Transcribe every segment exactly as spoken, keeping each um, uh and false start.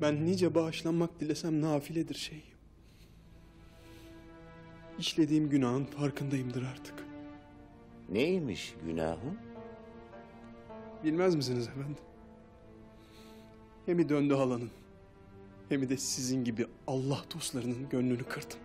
Ben nice bağışlanmak dilesem nafiledir şeyhim. İşlediğim günahın farkındayımdır artık. Neymiş günahın? Bilmez misiniz efendim? Hem döndü halanın, hem de sizin gibi Allah dostlarının gönlünü kırdım.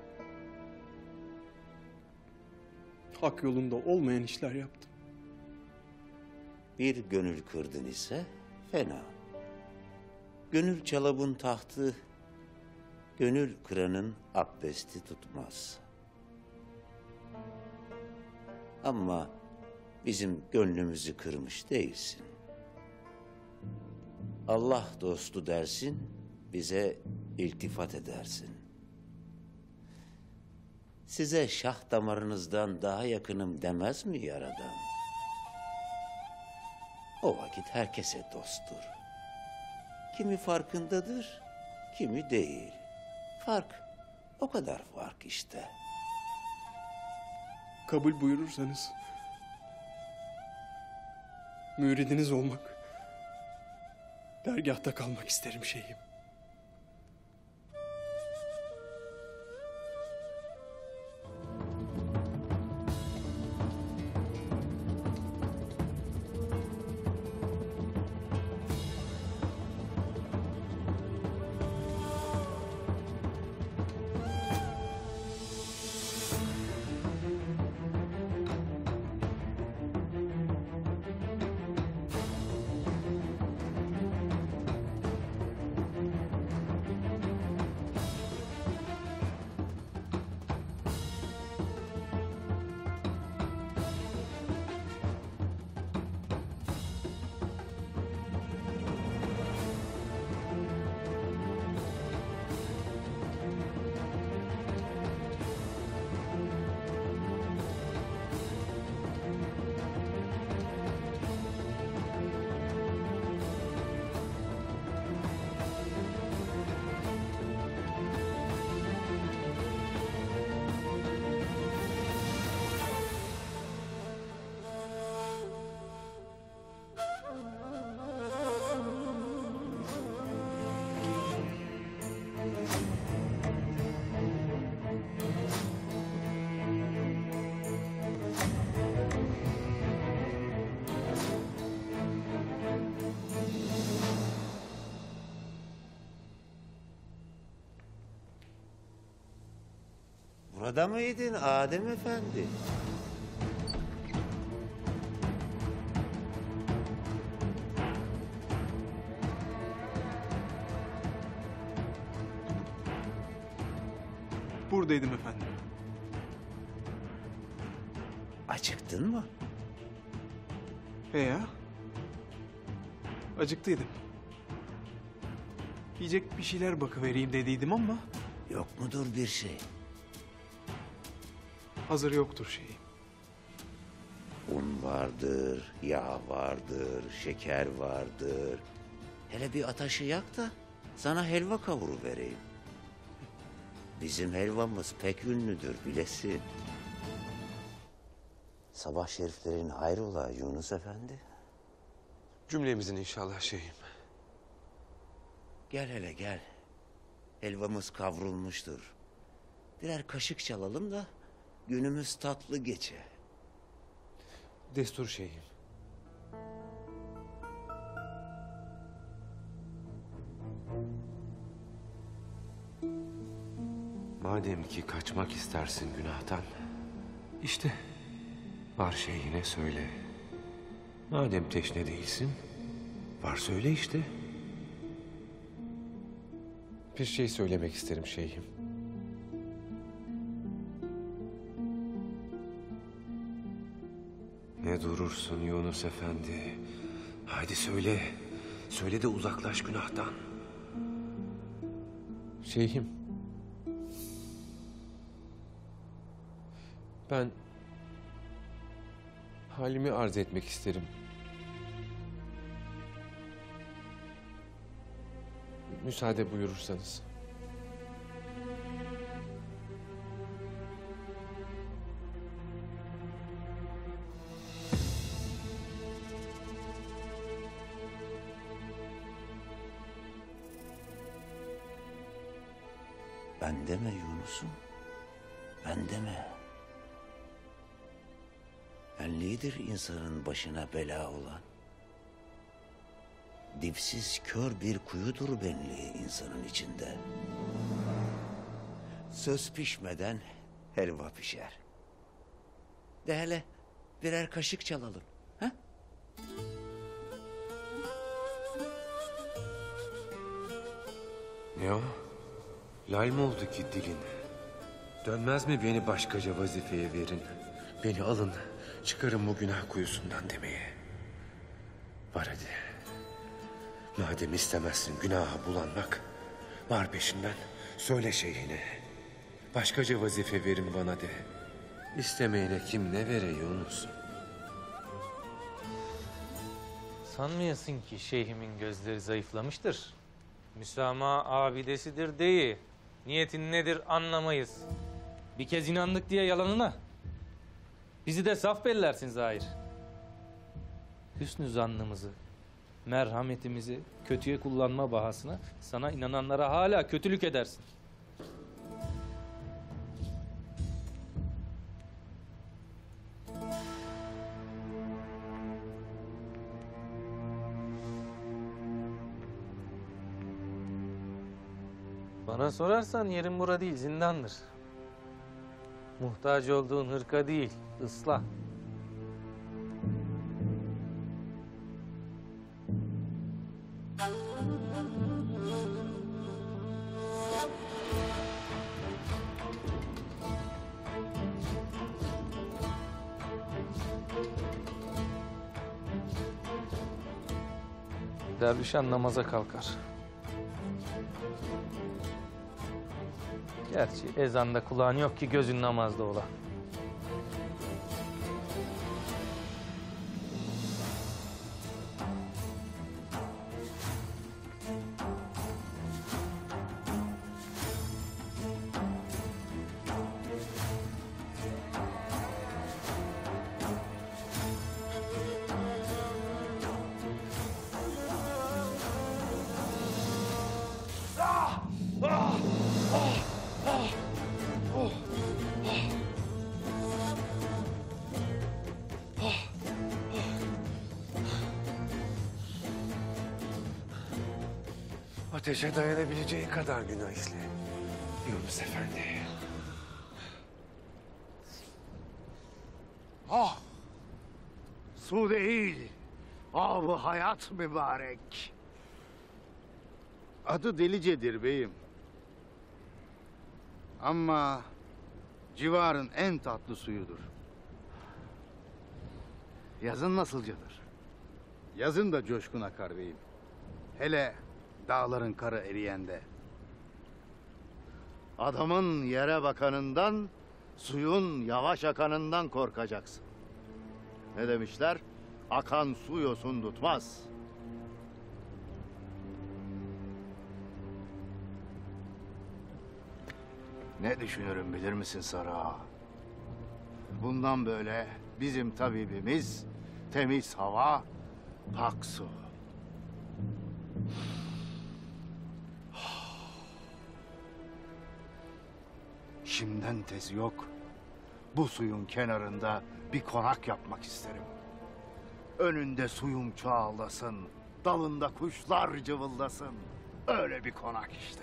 Hak yolunda olmayan işler yaptım. Bir gönül kırdın ise fena. Gönül çalabın tahtı, gönül kıranın abdesti tutmaz. Ama bizim gönlümüzü kırmış değilsin. Allah dostu dersin, bize iltifat edersin. Size şah damarınızdan daha yakınım demez mi Yaradan? O vakit herkese dosttur. Kimi farkındadır, kimi değil. Fark, o kadar fark işte. Kabul buyurursanız müridiniz olmak, dergâhta kalmak isterim şeyhim. Burada mıydın Adem Efendi? Buradaydım efendim. Acıktın mı? He ya. Acıktıydım. Yiyecek bir şeyler bakıvereyim dediydim ama Yok mudur bir şey? hazır yoktur şeyim. Un vardır, yağ vardır, şeker vardır. Hele bir ataşı yak da sana helva kavuru vereyim. Bizim helvamız pek ünlüdür bilesin. Sabah şeriflerin hayrola Yunus Efendi? Cümlemizin inşallah şeyhim. Gel hele gel. Helvamız kavrulmuştur. Birer kaşık çalalım da günümüz tatlı geçe. Destur şeyhim. Madem ki kaçmak istersin günahtan, işte var şeyhine söyle. Madem teşne değilsin, var söyle işte. Bir şey söylemek isterim şeyhim. Ne durursun Yunus Efendi? Haydi söyle. Söyle de uzaklaş günahtan. Şeyhim. Ben halimi arz etmek isterim. Müsaade buyurursanız. Bende mi Yunus'um? Bende mi? Benliğidir insanın başına bela olan. Dipsiz kör bir kuyudur benliği insanın içinde. Söz pişmeden helva pişer. De hele birer kaşık çalalım. Ha? Ne o? Lal mi oldu ki dilin? Dönmez mi beni başkaca vazifeye verin? Beni alın, çıkarın bu günah kuyusundan demeye. Var hadi. Madem istemezsin günaha bulanmak, var peşinden söyle şeyhine. Başkaca vazife verin bana de. İstemeyene kim ne vere Yunus? Sanmayasın ki şeyhimin gözleri zayıflamıştır. Müsamaha abidesidir deyi. Niyetin nedir anlamayız. Bir kez inandık diye yalanına. Bizi de saf bellersin zahir. Hüsnü zannımızı, merhametimizi kötüye kullanma bahasına sana inananlara hala kötülük edersin. Bana sorarsan yerin bura değil, zindandır. Muhtaç olduğun hırka değil, ıslah. Dervişan namaza kalkar. Gerçi ezanda kulağın yok ki gözün namazda ola. Ateşe dayanabileceği kadar günah işle. Yunus Efendi. Ah! Su değil, av hayat mübarek. Adı Delice'dir beyim. Ama civarın en tatlı suyudur. Yazın nasılcadır? Yazın da coşkun akar beyim. Hele dağların karı eriyende. Adamın yere bakanından, suyun yavaş akanından korkacaksın. Ne demişler? Akan su yosun tutmaz. Ne düşünürüm bilir misin Sarı Ağa? Bundan böyle bizim tabibimiz temiz hava, pak su. Şimdiden tez yok. Bu suyun kenarında bir konak yapmak isterim. Önünde suyum çoğallasın, dalında kuşlar cıvıldasın. Öyle bir konak işte.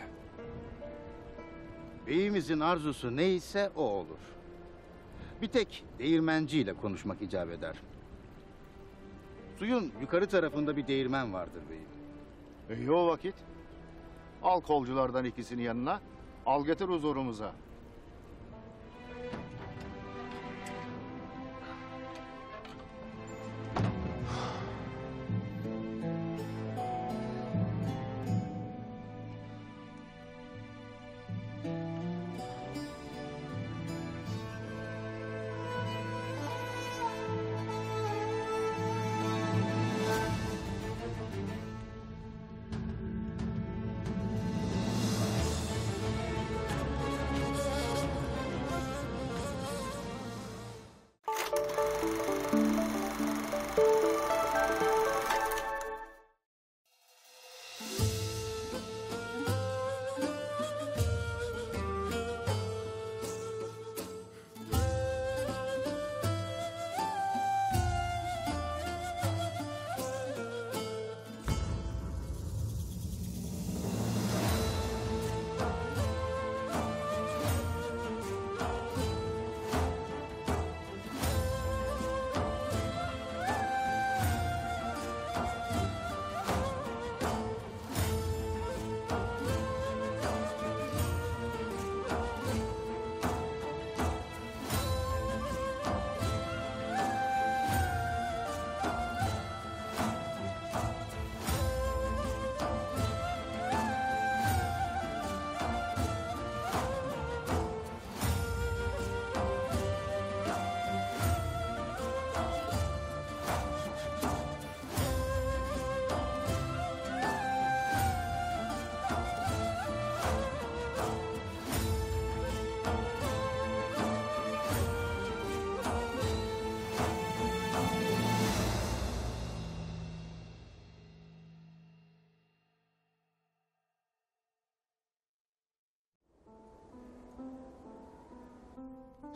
Beyimizin arzusu neyse o olur. Bir tek değirmenciyle konuşmak icap eder. Suyun yukarı tarafında bir değirmen vardır beyim. İyi o vakit. Al kolculardan ikisini yanına, al getir huzurumuza.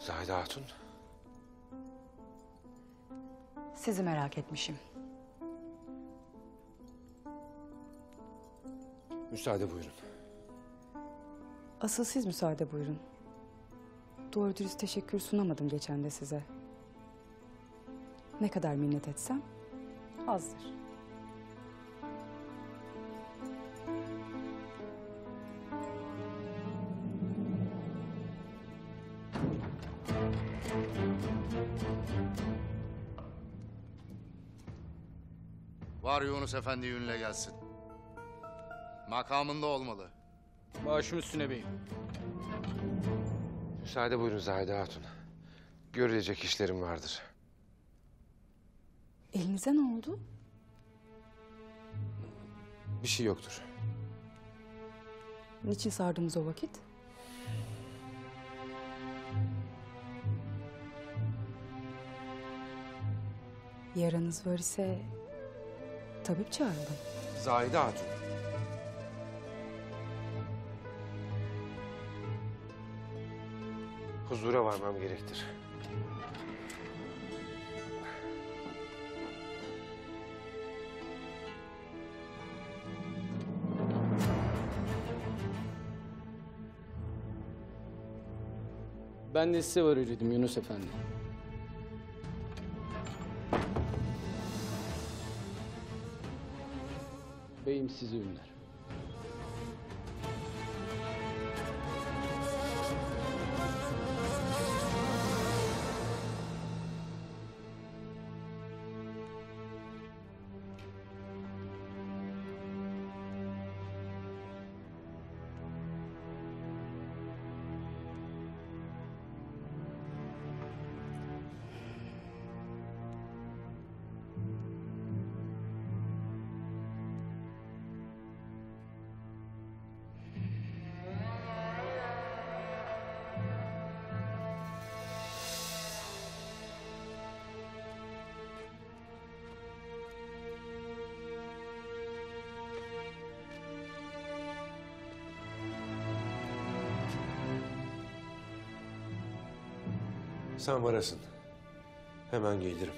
Zahide Hatun. Sizi merak etmişim. Müsaade buyurun. Asıl siz müsaade buyurun. Doğru dürüst teşekkür sunamadım geçen de size. Ne kadar minnet etsem azdır. Var Yunus Efendi yünle gelsin. Makamında olmalı. Başım üstüne beyim. Müsaade buyurun Zahide Hatun. Görülecek işlerim vardır. Elinize ne oldu? Bir şey yoktur. Niçin sardınız o vakit? Yaranız var ise tabip çağıralım. Zahide Hatun. Huzura varmam gerektir. Ben de size var dedim Yunus Efendi. Beyim sizi ünler. Sen varasın. Hemen gelirim.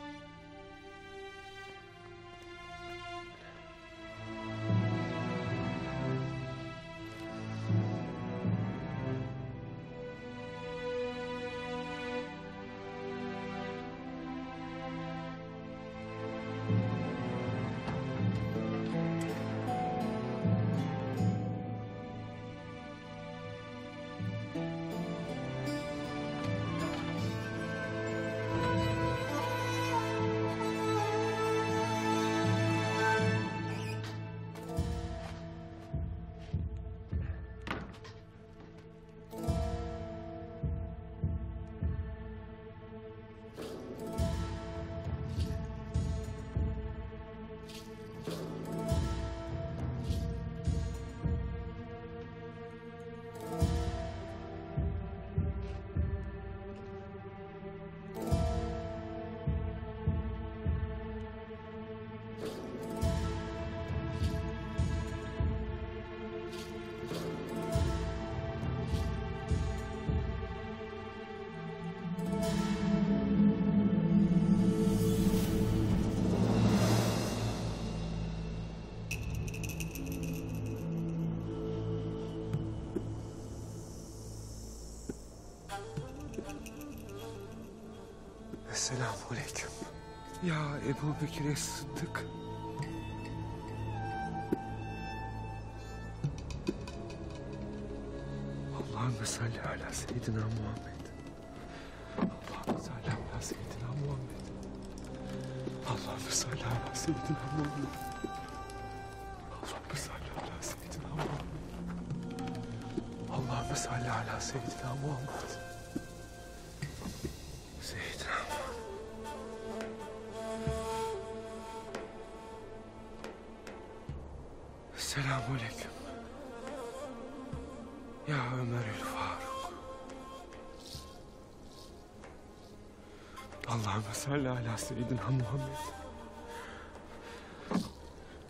Selamünaleyküm. Ya Ebu Bekir Sıddık. Allahümme salli ala seyyidina Muhammed. Allahümme salli ala seyyidina Muhammed. Allahümme salli ala seyyidina Muhammed. Allahümme salli ala seyyidina Muhammed. Allahümme salli ala seyyidina Muhammed. Seyyidina Muhammed. Selamünaleyküm. Ya Ömerül Faruk. Allahümme salli ala seyyidina Muhammed.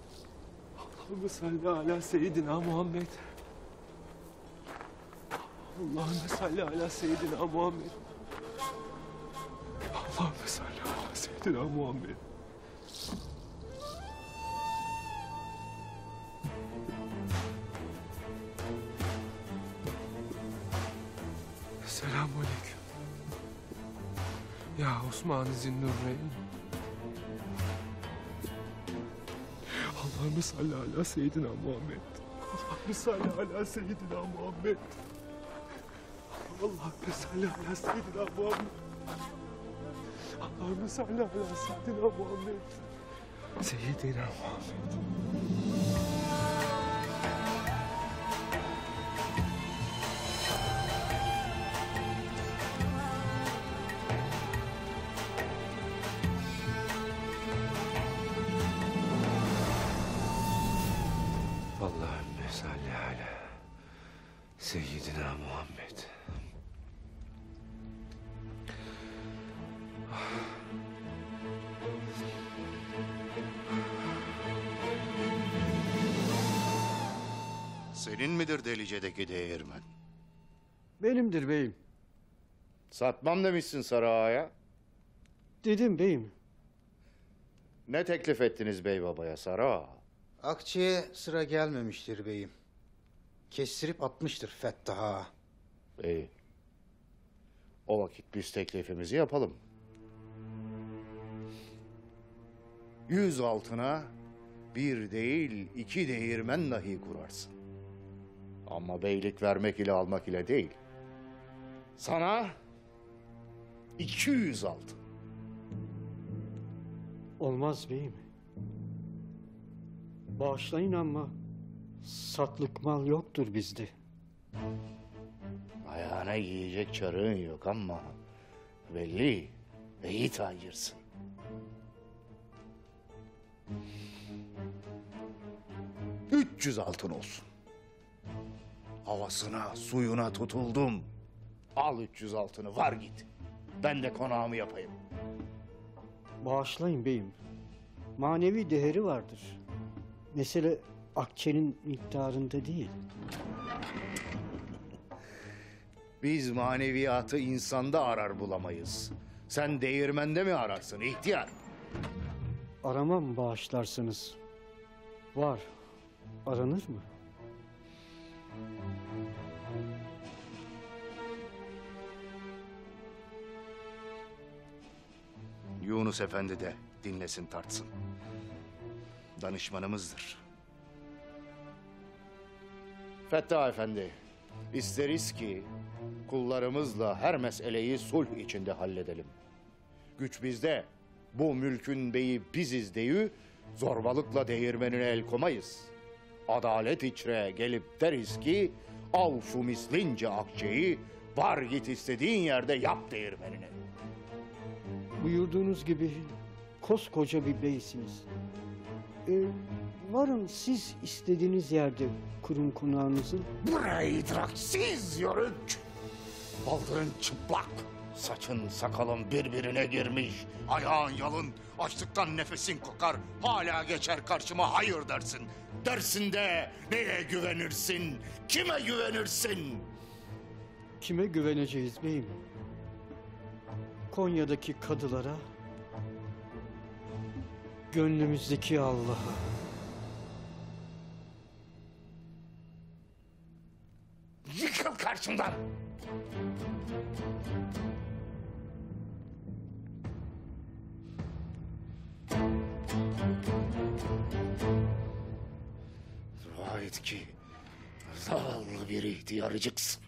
Allahümme salli ala seyyidina Muhammed. Allahümme salli ala seyyidina Muhammed. Allahümme salli ala seyyidina Muhammed. Selamünaleyküm. Ya Osman-ı Zinnurreyn. Allahümme salli ala seyyidina Muhammed. Allahümme salli ala seyyidina Muhammed. Allahümme salli ala seyyidina Muhammed. Allahümme salli ala seyyidina Muhammed. Seyyidina Muhammed. Allahümme salli ala seyyidina Muhammed. Senin midir Delice'deki değirmen? Benimdir beyim. Satmam demişsin Sarı Ağa'ya. Dedim beyim. Ne teklif ettiniz bey babaya Sarı Ağa? Akçeye sıra gelmemiştir beyim. Kestirip atmıştır Fettah Ağa. İyi. O vakit biz teklifimizi yapalım. Yüz altına bir değil iki değirmen dahi kurarsın. Ama beylik vermek ile almak ile değil. Sana iki yüz altın. Olmaz beyim. Bağışlayın ama satlık mal yoktur bizde. Ayağına giyecek çarığın yok ama belli iyi tacırsın. Üç yüz altın olsun. Havasına, suyuna tutuldum. Al üç yüz altını, var git. Ben de konağımı yapayım. Bağışlayın beyim. Manevi değeri vardır. Mesele akçenin miktarında değil. Biz maneviyatı insanda arar bulamayız. Sen değirmende mi ararsın ihtiyar? Aramam bağışlarsınız. Var. Aranır mı? Yunus Efendi de dinlesin tartsın. Danışmanımızdır. Fettah Efendi, isteriz ki kullarımızla her meseleyi sulh içinde halledelim. Güç bizde, bu mülkün beyi biziz deyü, zorbalıkla değirmenine el komayız. Adalet içre gelip deriz ki, al şu mislince akçeyi, var git istediğin yerde yap değirmenine. Buyurduğunuz gibi koskoca bir beysiniz. Ee, varın siz istediğiniz yerde kurun konağınızı. Burayı idraksiz yörük! Baldırın çıplak, saçın sakalın birbirine girmiş, ayağın yalın, açlıktan nefesin kokar, hala geçer karşıma hayır dersin. Dersin de neye güvenirsin, kime güvenirsin? Kime güveneceğiz beyim? Konya'daki kadılara, gönlümüzdeki Allah'a. Yıkıl karşımdan! Dua et ki zavallı bir ihtiyarcıksın.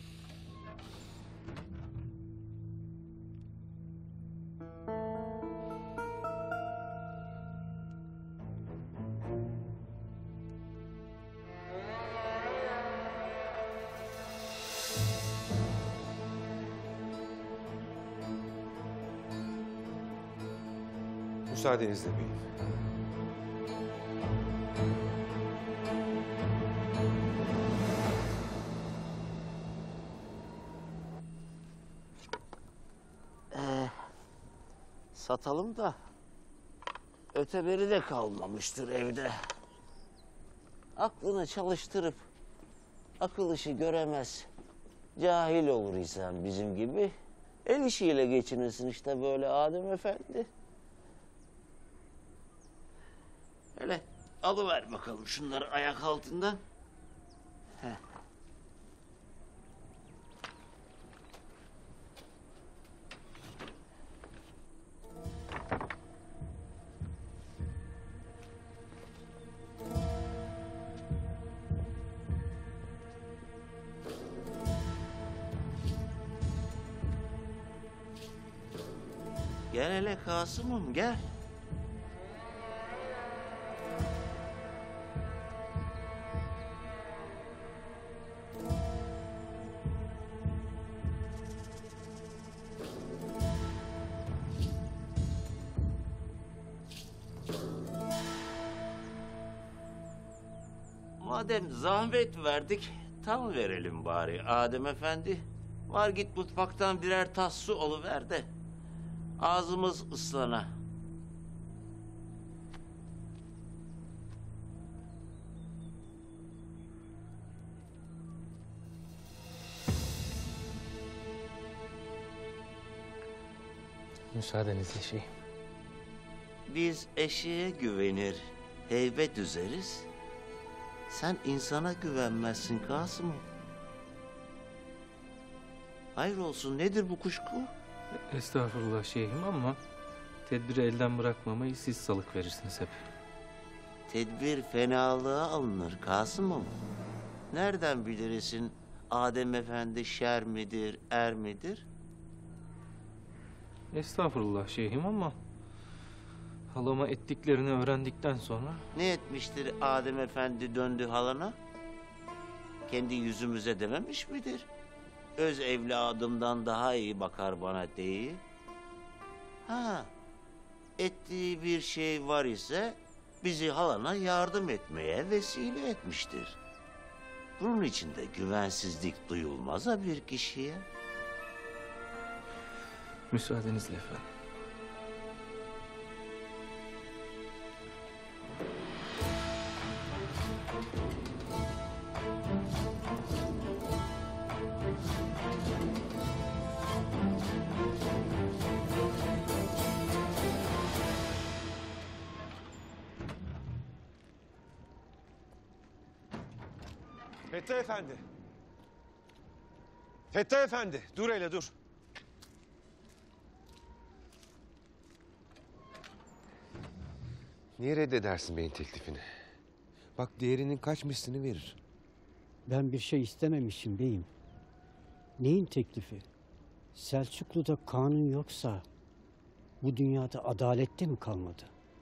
Müsaadenizle beyim. Satalım da öteberi de kalmamıştır evde. Aklını çalıştırıp akıl işi göremez, Cahil olur insan bizim gibi. El işiyle geçinirsin işte böyle Adem Efendi. Hele alıver bakalım şunları ayak altından. Heh. Gel hele Kasım'ım gel. Madem zahmet verdik, tam verelim bari Adem Efendi. Var git mutfaktan birer tas su oluver de ağzımız ıslana. Müsaadenizle şeyim. Biz eşeğe güvenir, heybet üzeriz. Sen insana güvenmezsin Kasım'ım. Hayır olsun, nedir bu kuşku? Estağfurullah şeyhim ama tedbiri elden bırakmamayı siz salık verirsiniz hep. Tedbir fenalığa alınır Kasım'ım. Nereden bilirsin Adem Efendi şer midir, er midir? Estağfurullah şeyhim ama halama ettiklerini öğrendikten sonra Ne etmiştir Adem Efendi döndü halana? Kendi yüzümüze dememiş midir? Öz evladımdan daha iyi bakar bana değil. Ha, ettiği bir şey var ise bizi halana yardım etmeye vesile etmiştir. Bunun için de güvensizlik duyulmaz ha bir kişiye. müsaadenizle efendim. Fettah Efendi. Fettah Efendi, dur hele dur. Niye reddedersin beyin teklifini? Bak değerinin kaç mislini verir. Ben bir şey istememişim beyim. Neyin teklifi? Selçuklu'da kanun yoksa bu dünyada adalette mi kalmadı?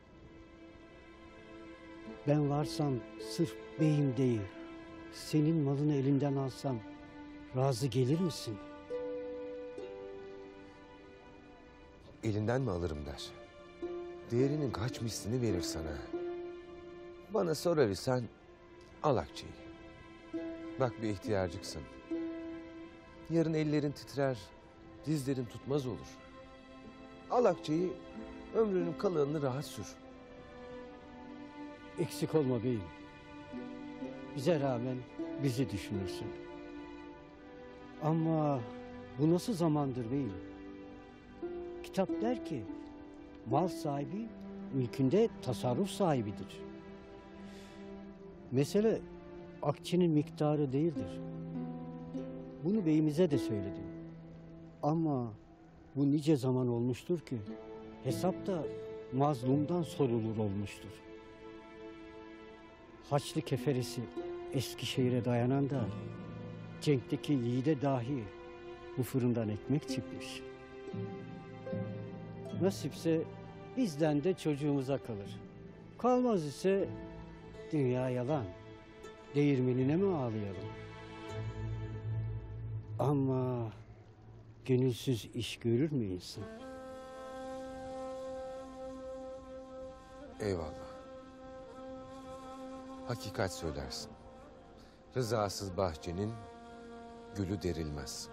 Ben varsam sırf beyim değil, senin malını elinden alsam razı gelir misin? Elinden mi alırım der. Değerinin kaç mislini verir sana. Bana sorar isen al akçeyi. Bak bir ihtiyarcıksın. Yarın ellerin titrer, dizlerin tutmaz olur. Al akçeyi, ömrünün kalanını rahat sür. Eksik olma beyim. Bize rağmen bizi düşünürsün. Ama bu nasıl zamandır beyim? Kitap der ki, mal sahibi mülkünde tasarruf sahibidir. Mesele akçenin miktarı değildir. Bunu beyimize de söyledim. Ama bu nice zaman olmuştur ki hesap da mazlumdan sorulur olmuştur. Haçlı keferesi Eskişehir'e dayanan da Cenk'teki yiğide dahi bu fırından ekmek çıkmış. Nasipse bizden de çocuğumuza kalır. Kalmaz ise dünya yalan. Değirmenine mi ağlayalım? Ama gönülsüz iş görür mü insan? Eyvallah. Hakikat söylersin. Rızasız bahçenin gülü derilmez.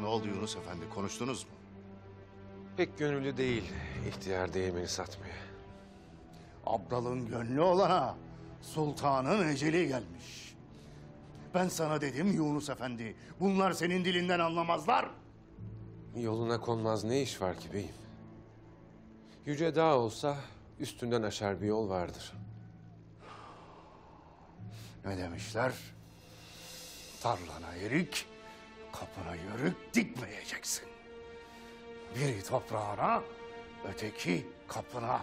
oldu Yunus Efendi, konuştunuz mu? Pek gönüllü değil ihtiyar değirmeni satmaya. Abdal'ın gönlü olana sultanın eceli gelmiş. Ben sana dedim Yunus Efendi, bunlar senin dilinden anlamazlar. Yoluna konmaz ne iş var ki beyim? Yüce dağ olsa üstünden aşar bir yol vardır. Ne demişler? Tarlana erik, kapına yörük dikmeyeceksin. Biri toprağına, öteki kapına.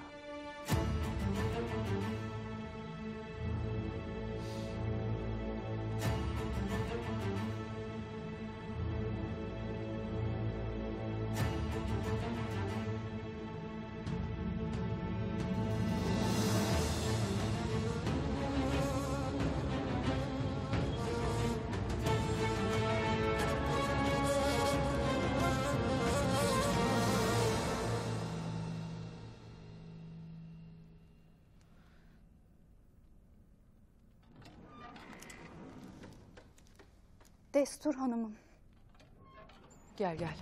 Destur hanımım. Gel gel.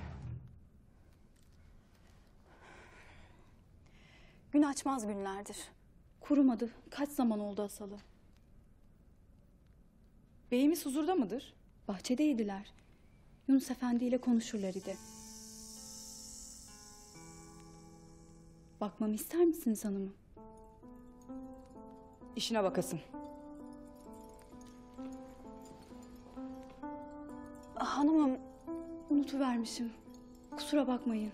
Gün açmaz günlerdir. Kurumadı. Kaç zaman oldu asalı. Beyimiz huzurda mıdır? Bahçedeydiler. Yunus Efendi ile konuşurlar idi. Bakmamı ister misiniz hanımım? İşine bakasın. Hanımım, unutuvermişim. Kusura bakmayın.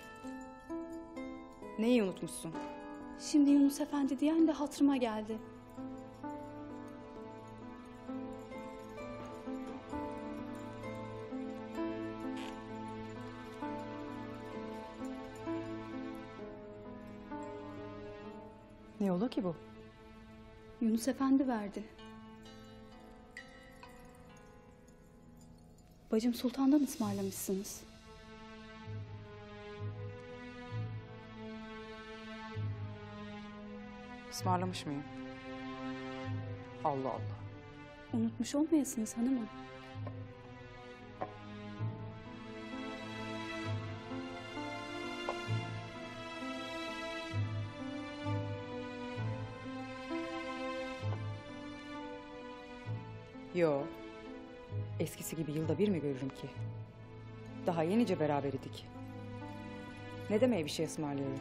Neyi unutmuşsun? Şimdi Yunus Efendi diyen de hatırıma geldi. Ne ola ki bu? Yunus Efendi verdi. Bacım Sultan'dan ısmarlamışsınız. Ismarlamış mıyım? Allah Allah. Unutmuş olmayasınız hanımım. Yo. Eskisi gibi yılda bir mi görürüm ki? Daha yenice beraber idik. Ne demeye bir şey ısmarlayayım?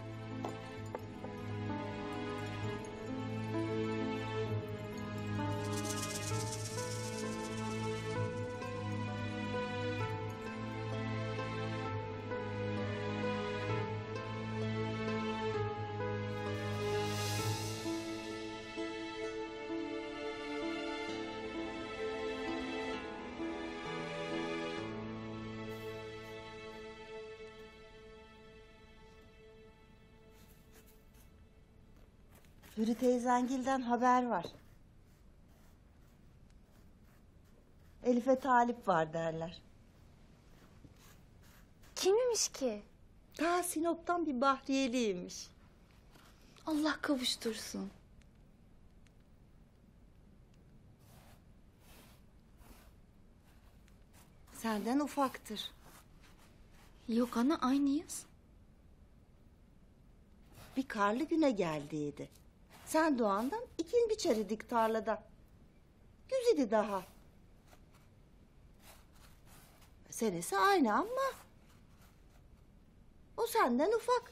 Hürri teyzengilden haber var. Elif'e talip var derler. Kimmiş ki? Ta Sinop'tan bir Bahriyeliymiş. Allah kavuştursun. Senden ufaktır. Yok ana, aynıyız. Bir karlı güne geldiydi. Sen doğandan ikin biçeridik tarlada. Güzidi daha. Senesi aynı ama o senden ufak.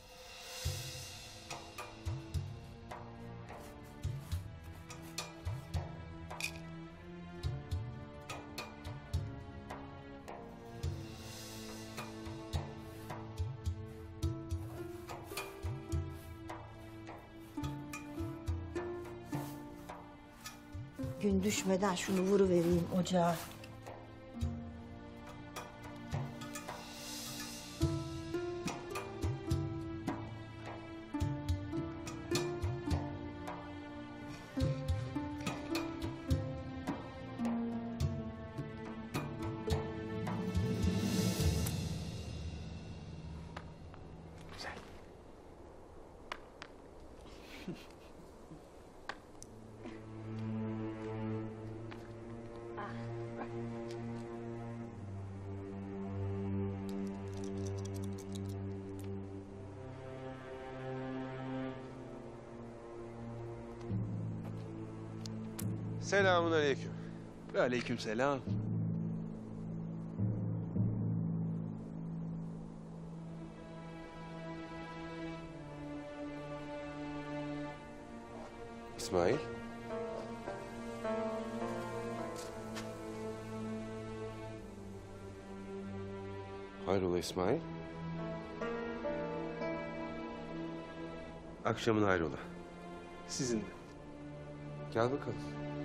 Gün düşmeden şunu vuruvereyim ocağa. Selamun aleyküm. Ve aleykümselam. İsmail. Hayrola İsmail? Akşamın hayrola. Sizin de. Gel bakalım.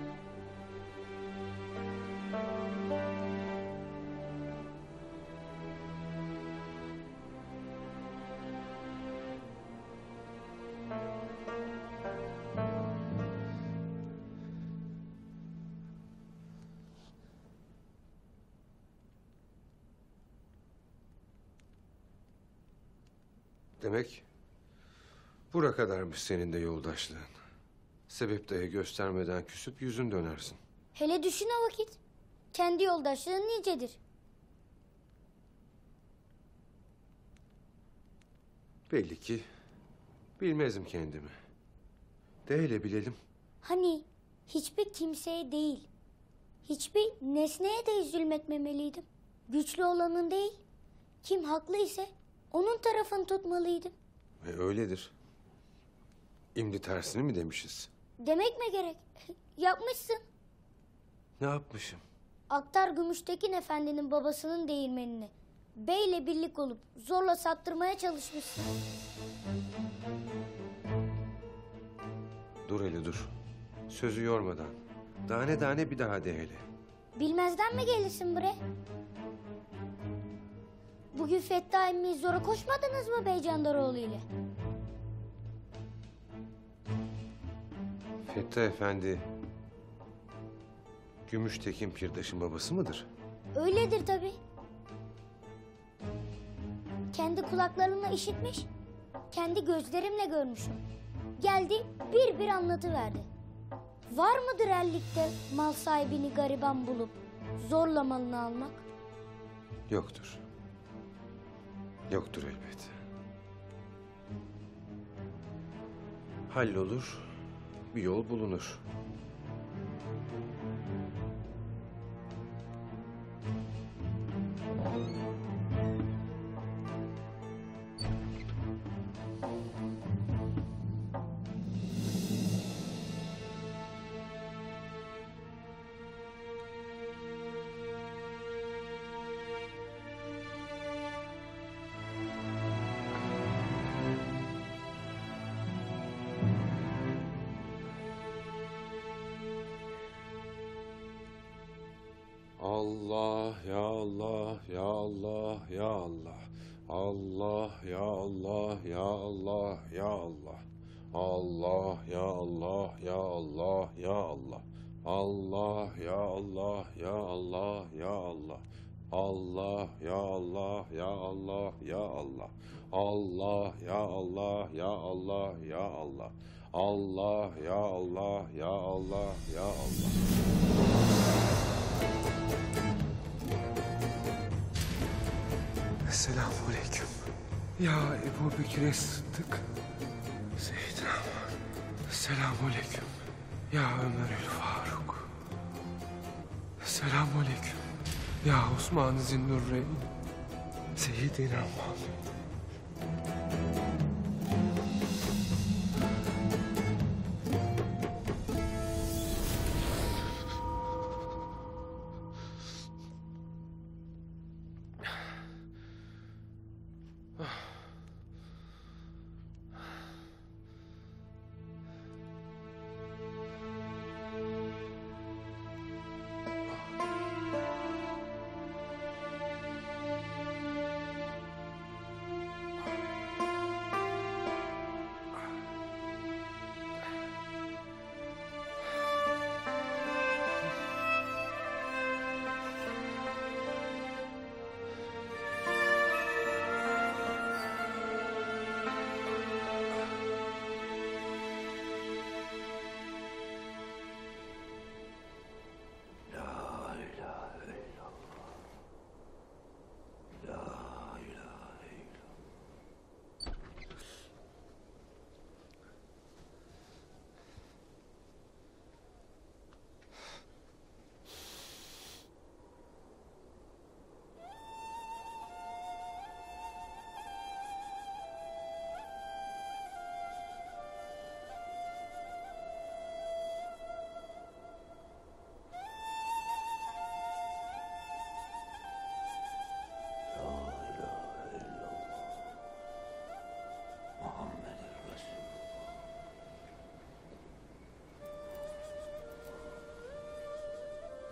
Demek bura kadarmış senin de yoldaşlığın. Sebep dahi göstermeden küsüp yüzün dönersin. Hele düşün o vakit. Kendi yoldaşlığın nicedir. Belli ki bilmezim kendimi. De hele bilelim. Hani hiçbir kimseye değil, hiçbir nesneye de üzülmetmemeliydim. Güçlü olanın değil, kim haklı ise onun tarafını tutmalıydım. Ve öyledir. İmdi tersini mi demişiz? Demek mi gerek? Yapmışsın. Ne yapmışım? Aktar Gümüştekin Efendi'nin babasının değirmenini beyle birlik olup zorla sattırmaya çalışmışsın. Dur hele dur. Sözü yormadan. Tane tane bir daha de hele. Bilmezden mi gelirsin bre? Bugün Fettah emmi zora koşmadınız mı Bey Candaroğlu ile? Fettah Efendi Gümüştekin Pirdaş'ın babası mıdır? Öyledir tabii. Kendi kulaklarımla işitmiş, kendi gözlerimle görmüşüm. Geldi bir bir anlatıverdi. Var mıdır ellikte mal sahibini gariban bulup zorla malını almak? Yoktur. Yoktur elbet. Hallolur, bir yol bulunur. Allah ya Allah ya Allah ya Allah. Allah ya Allah ya Allah ya Allah. Allah ya Allah ya Allah ya Allah. Allah ya Allah ya Allah ya Allah. Allah ya Allah ya Allah ya Allah. Allah ya Allah ya Allah ya Allah. Allah ya Allah ya Allah ya Allah. Esselamu aleyküm. Ya Ebu Bekir Sıddık. Seyyidina Muhammed. Esselamu aleyküm. Ya Ömerül Faruk. Esselamu aleyküm. Ya Osman Zinnurreyn. Seyyidina Muhammed.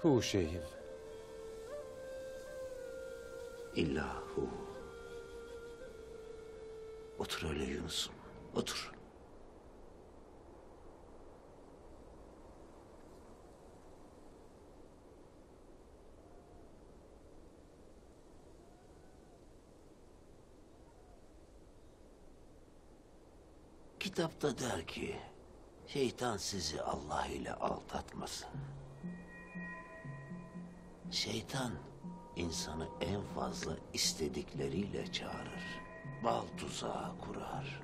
hu şeyhim. İllahu. Otur öyle Yunus'um, otur. Kitapta der ki, şeytan sizi Allah ile aldatmasın. Şeytan insanı en fazla istedikleriyle çağırır. Bal tuzağı kurar.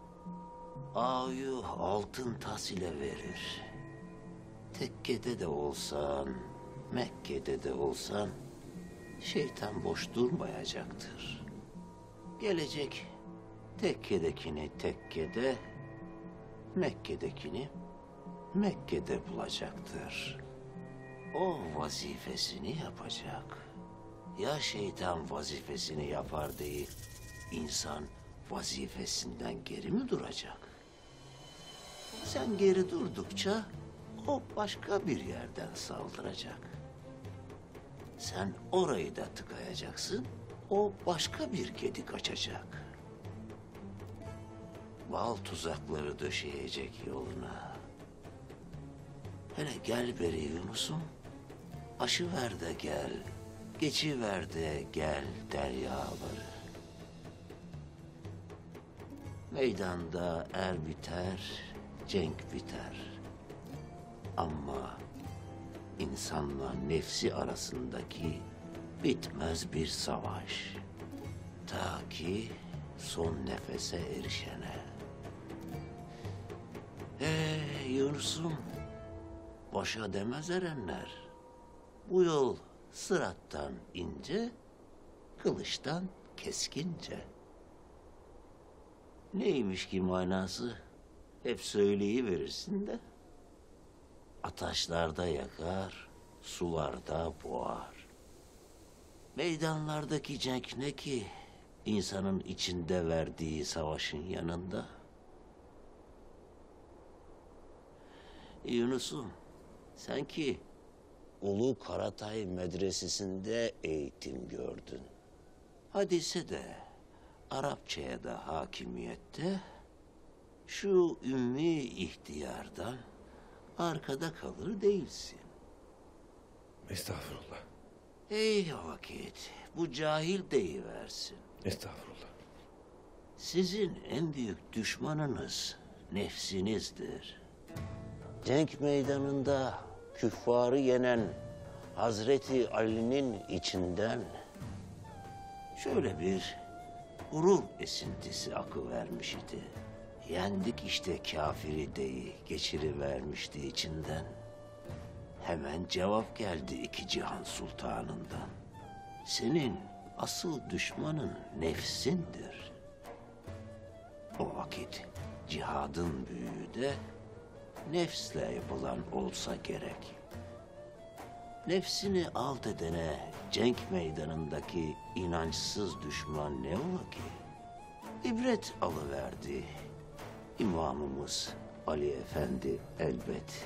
Ağayı altın tas ile verir. Tekke'de de olsan, Mekke'de de olsan, şeytan boş durmayacaktır. Gelecek tekkedekini tekkede, Mekke'dekini Mekke'de bulacaktır. O vazifesini yapacak. Ya şeytan vazifesini yapar değil, insan vazifesinden geri mi duracak? Sen geri durdukça o başka bir yerden saldıracak. Sen orayı da tıkayacaksın, o başka bir gedik açacak. Bal tuzakları döşeyecek yoluna. Hele gel beri Yunus'um, aşıver de gel, geçiver de gel deryaları. Meydanda er biter, cenk biter. Ama insanla nefsi arasındaki bitmez bir savaş. Ta ki son nefese erişene. Hey Yunus'um, boşa demez erenler. Bu yol sırattan ince, kılıçtan keskince. Neymiş ki manası? Hep söyleyiverirsin de. Ataşlarda yakar, sularda boğar. Meydanlardaki cenk ne ki? İnsanın içinde verdiği savaşın yanında. Yunus'um, sen ki Ulu Karatay Medresesi'nde eğitim gördün. Hadise de, Arapçaya da hakimiyette, şu ümmi ihtiyardan arkada kalır değilsin. Estağfurullah. Ey vakit, bu cahil deyiversin. Estağfurullah. Sizin en büyük düşmanınız nefsinizdir. Cenk meydanında küffarı yenen Hazreti Ali'nin içinden şöyle bir gurur esintisi akıvermiş idi. Yendik işte kafiri deyi geçirivermişti içinden. Hemen cevap geldi iki cihan sultanından. Senin asıl düşmanın nefsindir. O vakit cihadın büyüğü de nefsle yapılan olsa gerek. Nefsini alt edene cenk meydanındaki inançsız düşman ne ola ki? İbret alıverdi imamımız Ali Efendi elbet.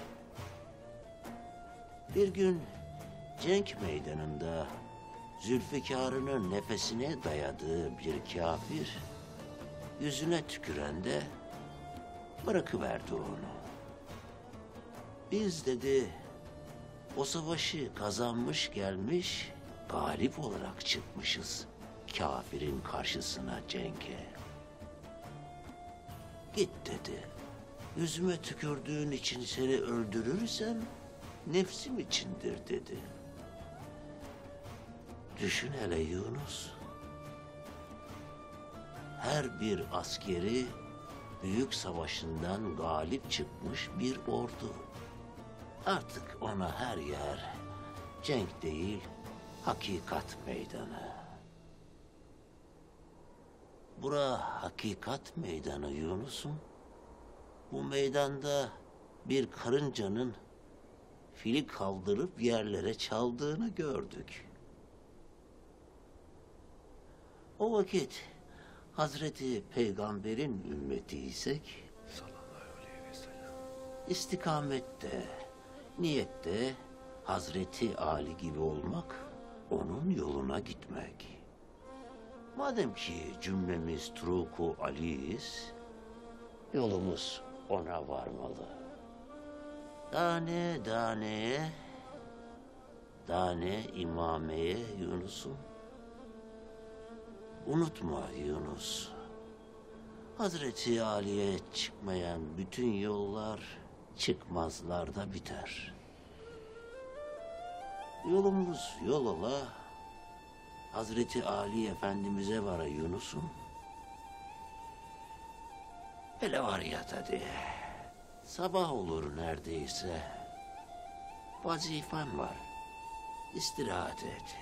Bir gün cenk meydanında Zülfikar'ının nefesine dayadığı bir kafir yüzüne tükürende bırakıverdi onu. Biz dedi o savaşı kazanmış gelmiş, galip olarak çıkmışız kafirin karşısına cenge. Git dedi, yüzüme tükürdüğün için seni öldürürsem nefsim içindir dedi. Düşün hele Yunus. Her bir askeri büyük savaşından galip çıkmış bir ordu. Artık ona her yer cenk değil, hakikat meydanı. Bura hakikat meydanı Yunus'um. Bu meydanda bir karıncanın fili kaldırıp yerlere çaldığını gördük. O vakit Hazreti Peygamber'in ümmetiysek sallallahu aleyhi ve sellem istikamette, niyette Hazreti Ali gibi olmak, onun yoluna gitmek. Madem ki cümlemiz Truku Ali'yiz, yolumuz ona varmalı. Tane taneye, tane imameye Yunus'um. Unutma Yunus, Hazreti Ali'ye çıkmayan bütün yollar çıkmazlarda biter. Yolumuz yol ola, Hazreti Ali Efendimiz'e vara Yunus'um. Hele var ya hadi, sabah olur neredeyse. Vazifen var, istirahat et.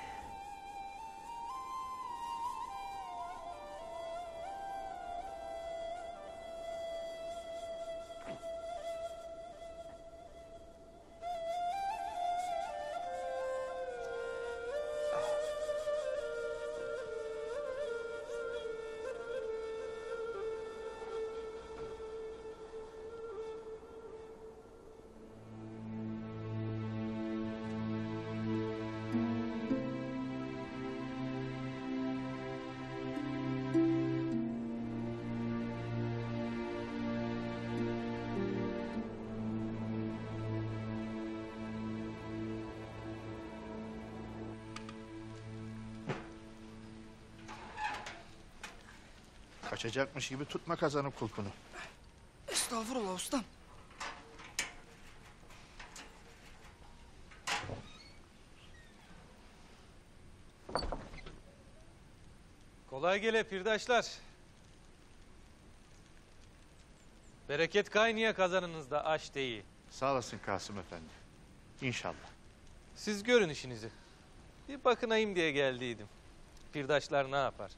Kaçacakmış gibi tutma kazanın kulpunu. Estağfurullah ustam. Kolay gele pirdaşlar. Bereket kaynaya kazanınızda aş değil. Sağ olasın Kasım Efendi. İnşallah. Siz görün işinizi. Bir bakınayım diye geldiydim. Pirdaşlar ne yapar?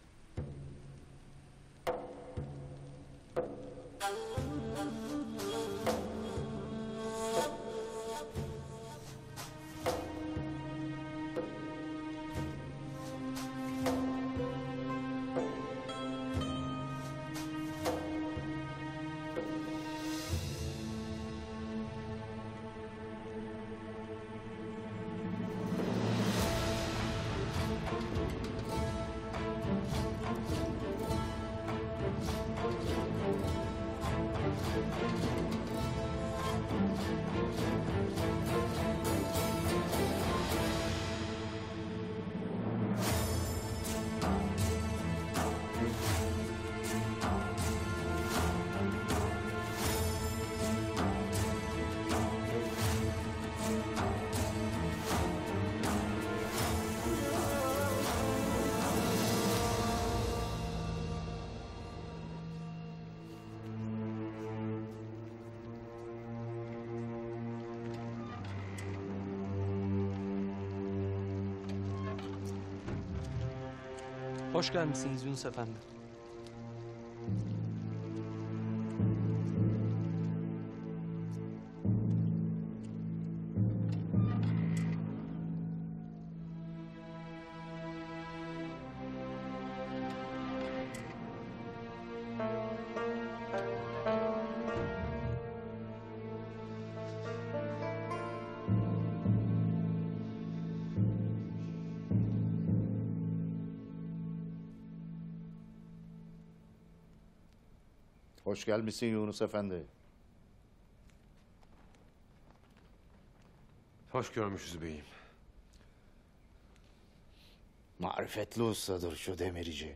Hoş gelmişsiniz Yunus Efendi. Hoş gelmişsin Yunus Efendi. Hoş görmüşüz beyim. Marifetli ustadır şu demirci.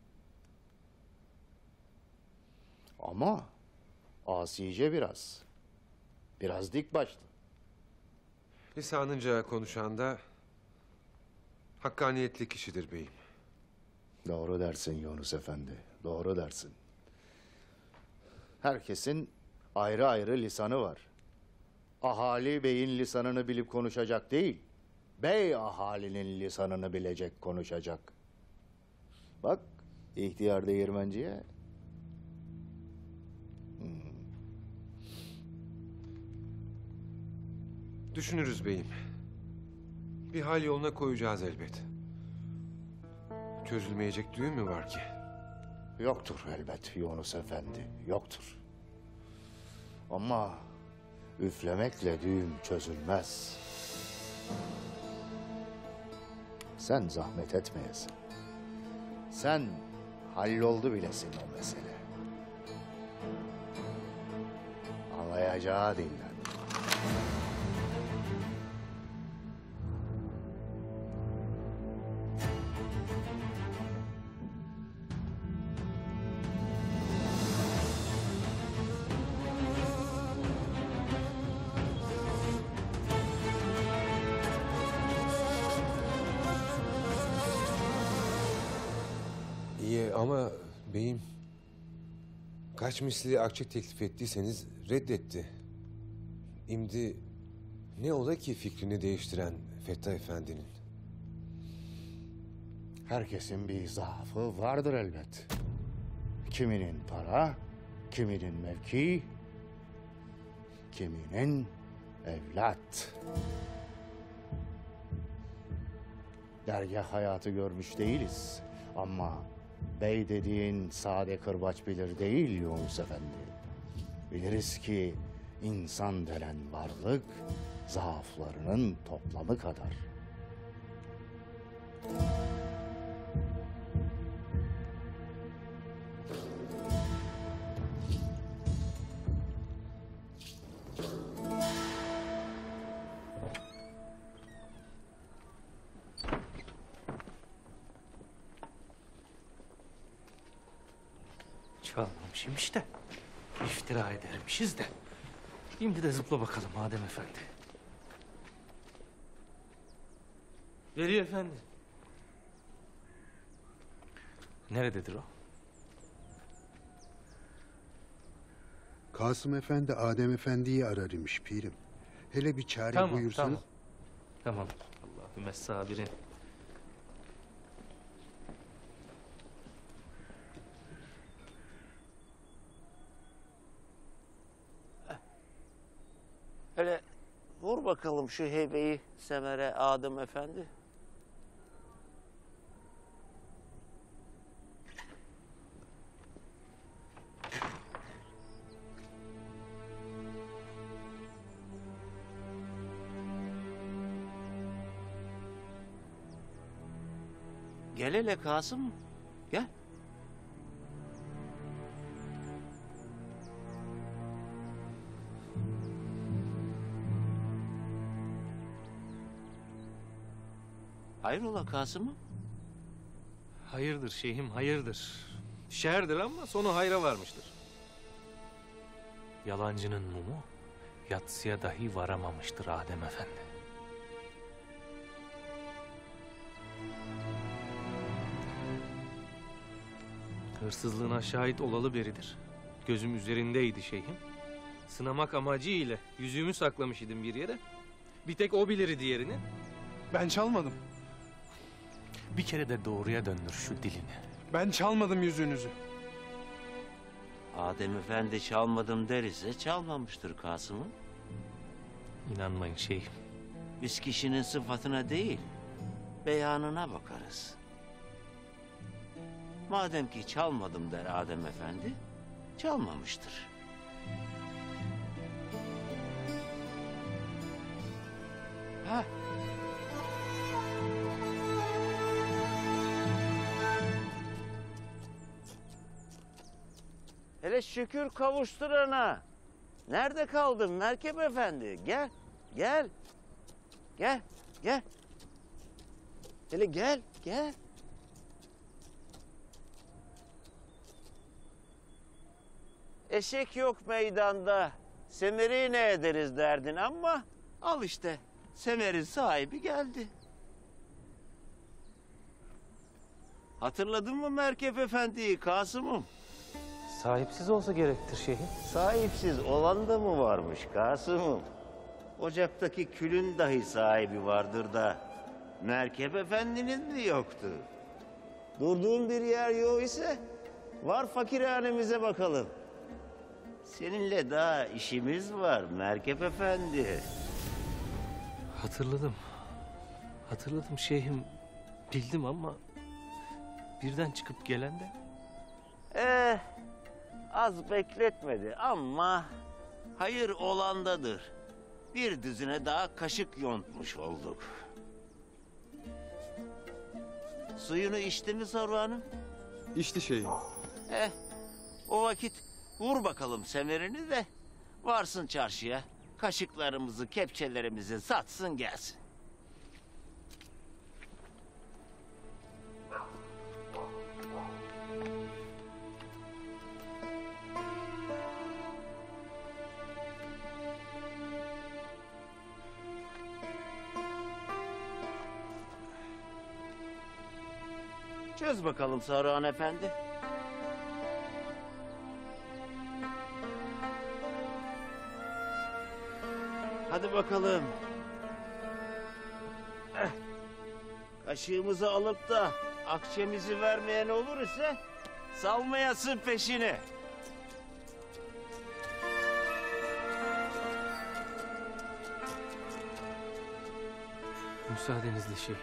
Ama asice biraz. Biraz dik başlı. Lisanınca konuşan da hakkaniyetli kişidir beyim. Doğru dersin Yunus Efendi, doğru dersin. Herkesin ayrı ayrı lisanı var. Ahali beyin lisanını bilip konuşacak değil, bey ahalinin lisanını bilecek konuşacak. Bak, ihtiyar değirmenciye. Hmm. Düşünürüz beyim. Bir hal yoluna koyacağız elbet. Çözülmeyecek düğün mü var ki? Yoktur elbet Yunus Efendi, yoktur. Ama üflemekle düğüm çözülmez. Sen zahmet etmeyesin. Sen halloldu bilesin o mesele. Anlayacağı dinlen. İyi ama beyim kaç misli akçe teklif ettiyseniz reddetti. Şimdi ne ola ki fikrini değiştiren Fettah Efendi'nin? Herkesin bir zaafı vardır elbet. Kiminin para, kiminin mevki, kiminin evlat. Dergah hayatı görmüş değiliz ama bey dediğin sade kırbaç bilir değil Yunus Efendi. Biliriz ki insan denen varlık zaaflarının toplamı kadar. Çalmamışım de. İftira edermişiz de. Şimdi de zıpla bakalım Adem Efendi. Veli Efendi. Nerededir o? Kasım Efendi Adem Efendi'yi arar imiş pirim. Hele bir çare Tamam, buyursanız. tamam. Tamam. Allahümme sabirin. Hele vur bakalım şu heybeyi Semer'e Adem Efendi. Gel hele Kasım. Gel. Hayrola Kasım'ım? Hayırdır şeyhim, hayırdır. Şerdir ama sonu hayra varmıştır. Yalancının mumu yatsıya dahi varamamıştır Adem Efendi. Hırsızlığına şahit olalı beridir. Gözüm üzerindeydi şeyhim. Sınamak amacıyla yüzüğümü saklamış idim bir yere. Bir tek o bilir diğerini. Ben çalmadım. Bir kere de doğruya döndür şu dilini. Ben çalmadım yüzüğünüzü. Adem Efendi çalmadım der ise çalmamıştır Kasım'ım. İnanmayın şeyhim. Biz kişinin sıfatına değil, beyanına bakarız. Madem ki çalmadım der Adem Efendi, çalmamıştır. Ha. Hele şükür kavuşturana. Nerede kaldın Merkep Efendi? Gel, gel. Gel, gel. Hele gel, gel. Eşek yok meydanda. Semer'i ne ederiz derdin ama al işte. Semer'in sahibi geldi. Hatırladın mı Merkep Efendi'yi Kasım'ım? Sahipsiz olsa gerektir şeyhim. Sahipsiz olan da mı varmış Kasım'ım? Ocaktaki külün dahi sahibi vardır da Merkep Efendi'nin mi yoktu? Durduğun bir yer yok ise var fakirhanemize bakalım. Seninle daha işimiz var Merkep Efendi. Hatırladım. Hatırladım şeyhim. Bildim ama birden çıkıp gelen de. Eh, az bekletmedi ama hayır olandadır. bir düzine daha kaşık yontmuş olduk. Suyunu içti mi Saruhan'ım? İçti şeyim. Eh, o vakit vur bakalım semerini de varsın çarşıya. Kaşıklarımızı, kepçelerimizi satsın gelsin. Çöz bakalım Saruhan Efendi. Hadi bakalım. Eh, kaşığımızı alıp da akçemizi vermeyen olur ise salmayasın peşini. Müsaadenizle şeyhim.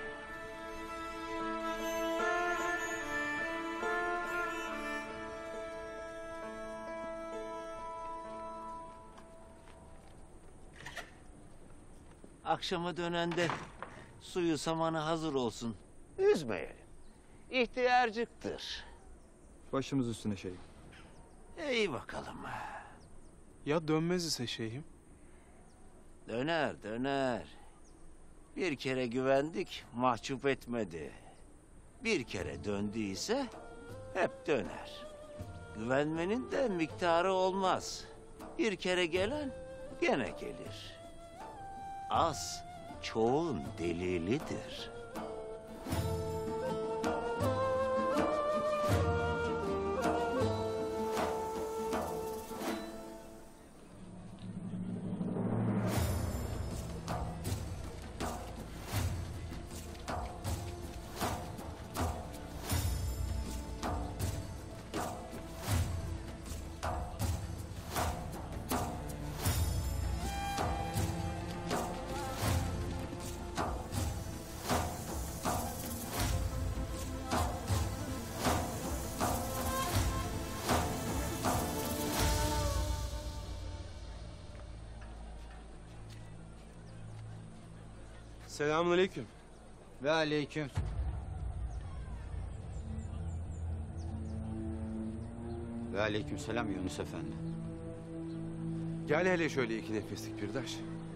Akşama dönende suyu samanı hazır olsun. Üzmeyelim. İhtiyarcıktır. Başımız üstüne şeyim. İyi bakalım. Ya dönmez ise şeyim? Döner döner. Bir kere güvendik, mahcup etmedi. Bir kere döndüyse hep döner. Güvenmenin de miktarı olmaz. Bir kere gelen gene gelir. Az, çoğun delilidir. Selamünaleyküm. Ve aleyküm. Ve aleyküm selam Yunus Efendi. Gel hele şöyle iki nefeslik Pirdaş.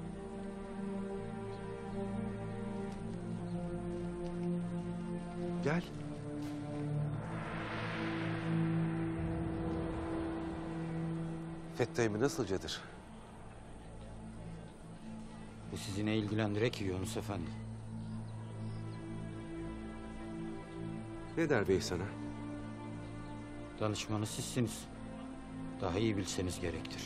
Gel. Fettayımı nasılcadır? Bu sizi ne ilgilendirir ki Yunus Efendi? Ne der bey sana? Danışmanı sizsiniz. Daha iyi bilseniz gerektir.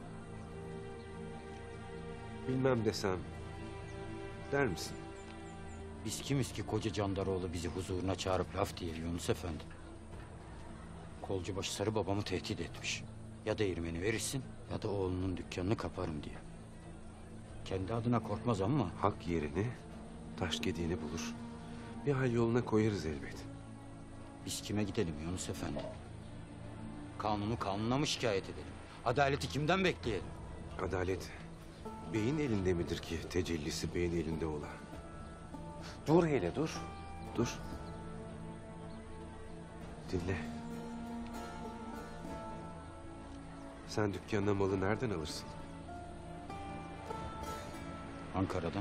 Bilmem desem der misin? Biz kimiz ki koca Candaroğlu bizi huzuruna çağırıp laf diye Yunus Efendi? Kolcubaşı Sarı babamı tehdit etmiş. Ya değirmeni verirsin ya da oğlunun dükkanını kaparım diye. Kendi adına korkmaz ama... Hak yerini, taş gediğini bulur. Bir hal yoluna koyarız elbet. Biz kime gidelim Yunus Efendi? Kanunu kanuna mı şikayet edelim? Adaleti kimden bekleyelim? Adalet beyin elinde midir ki tecellisi beyin elinde ola? Dur hele dur. Dur. Dinle. Sen dükkanına malı nereden alırsın? Ankara'dan.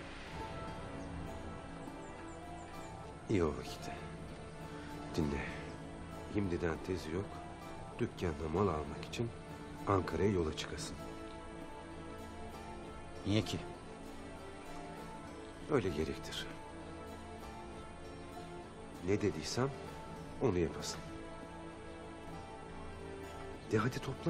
İyi o vakit. Dinle. Şimdiden tezi yok. Dükkanına mal almak için Ankara'ya yola çıkasın. Niye ki? Öyle gerektir. Ne dediysem onu yapasın. De hadi topla.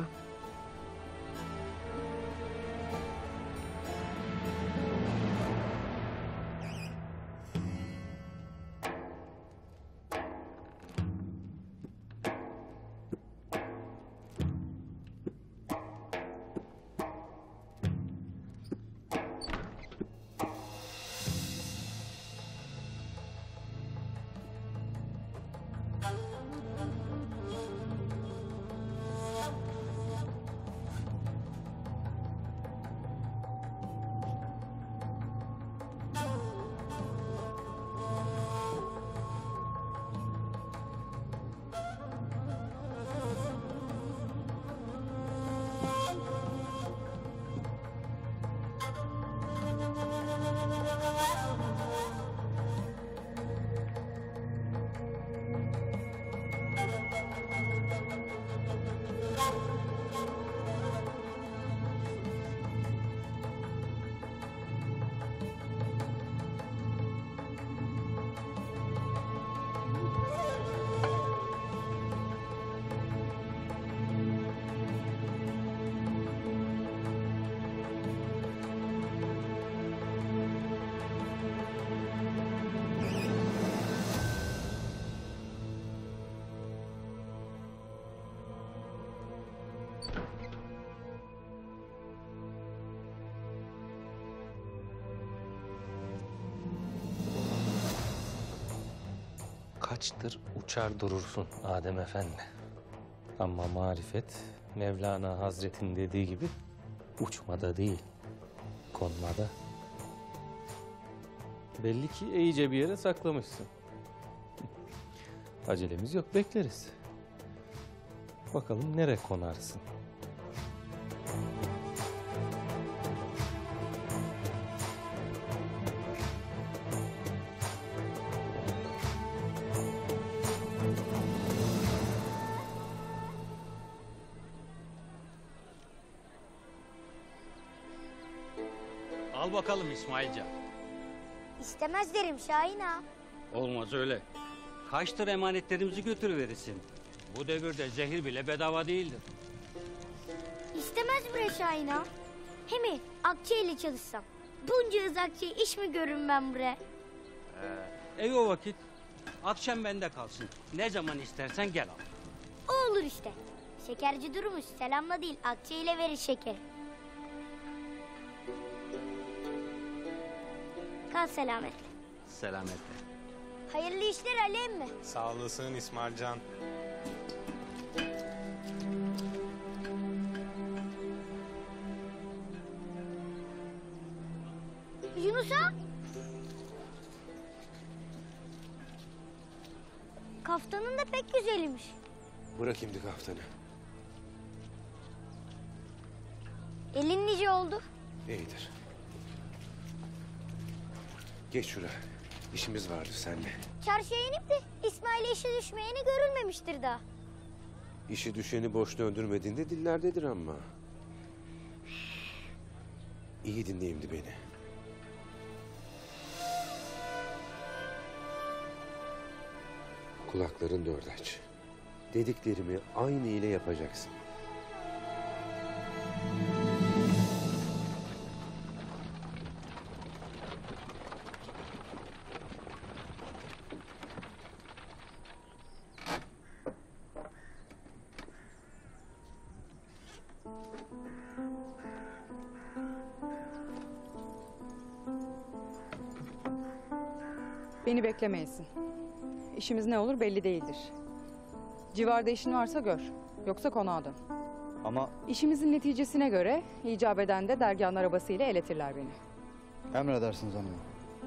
kaçtır uçar durursun Adem Efendi. Ama marifet Mevlana Hazret'in dediği gibi uçmada değil, konmada. Belli ki iyice bir yere saklamışsın. Acelemiz yok, bekleriz. Bakalım nereye konarsın? Al bakalım İsmailcan. İstemez derim Şahin ağa. Olmaz öyle. Kaçtır emanetlerimizi götürüverirsin. Bu devirde zehir bile bedava değildir. İstemez bre Şahin ağa. Hem akçe ile çalışsam. Bunca yıl akçe iş mi görürüm ben bre? Ee, ey o vakit. Akşam bende kalsın. Ne zaman istersen gel al. O olur işte. Şekerci durmuş, selamla değil akçe ile verir şekeri. Kal selametle. Selametle. Hayırlı işler Ali emmi. Sağ olasın İsmailcan. Yunus ağa. Kaftanın da pek güzelmiş. Bırak şimdi kaftanı. Elin nice oldu. İyidir. Geç şuraya. İşimiz vardı seninle. Çarşıya inip de İsmail'e işe düşmeyeni görülmemiştir daha. İşi düşeni boş döndürmediğinde dillerdedir ama. İyi dinle şimdi beni. Kulakların dört aç. Dediklerimi aynı ile yapacaksın. Beni beklemeyesin. İşimiz ne olur belli değildir. Civarda işin varsa gör. Yoksa konağa dön. Ama İşimizin neticesine göre icap eden de dergahın arabasıyla eletirler beni. emredersiniz hanımım.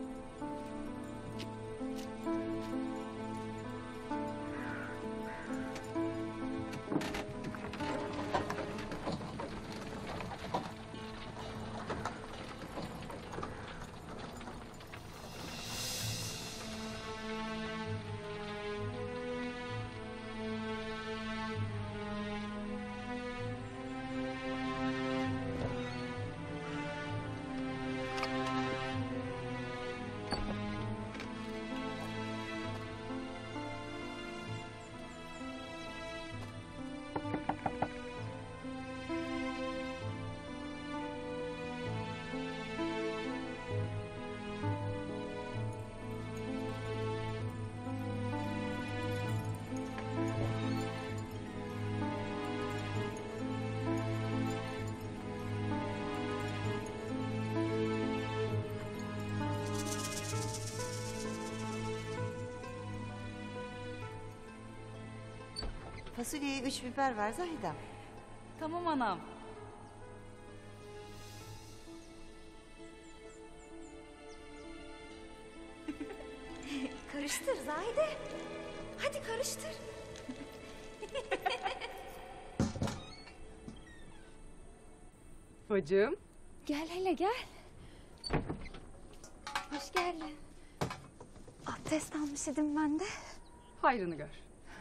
Fasulyeye üç biber ver Zahidem. Tamam anam. Karıştır Zahide. Hadi karıştır. Bacım. Gel hele gel. Hoş geldin. Abdest almış idim ben de. Hayrını gör.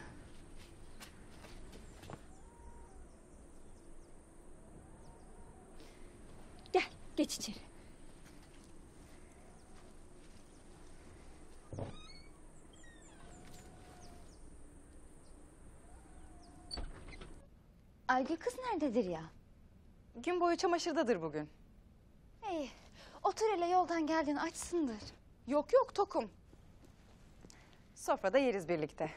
Gel geç içeri. Aygül kız nerededir ya? Gün boyu çamaşırdadır bugün. İyi. Otur hele yoldan geldin açsındır. Yok yok tokum. Sofrada yeriz birlikte.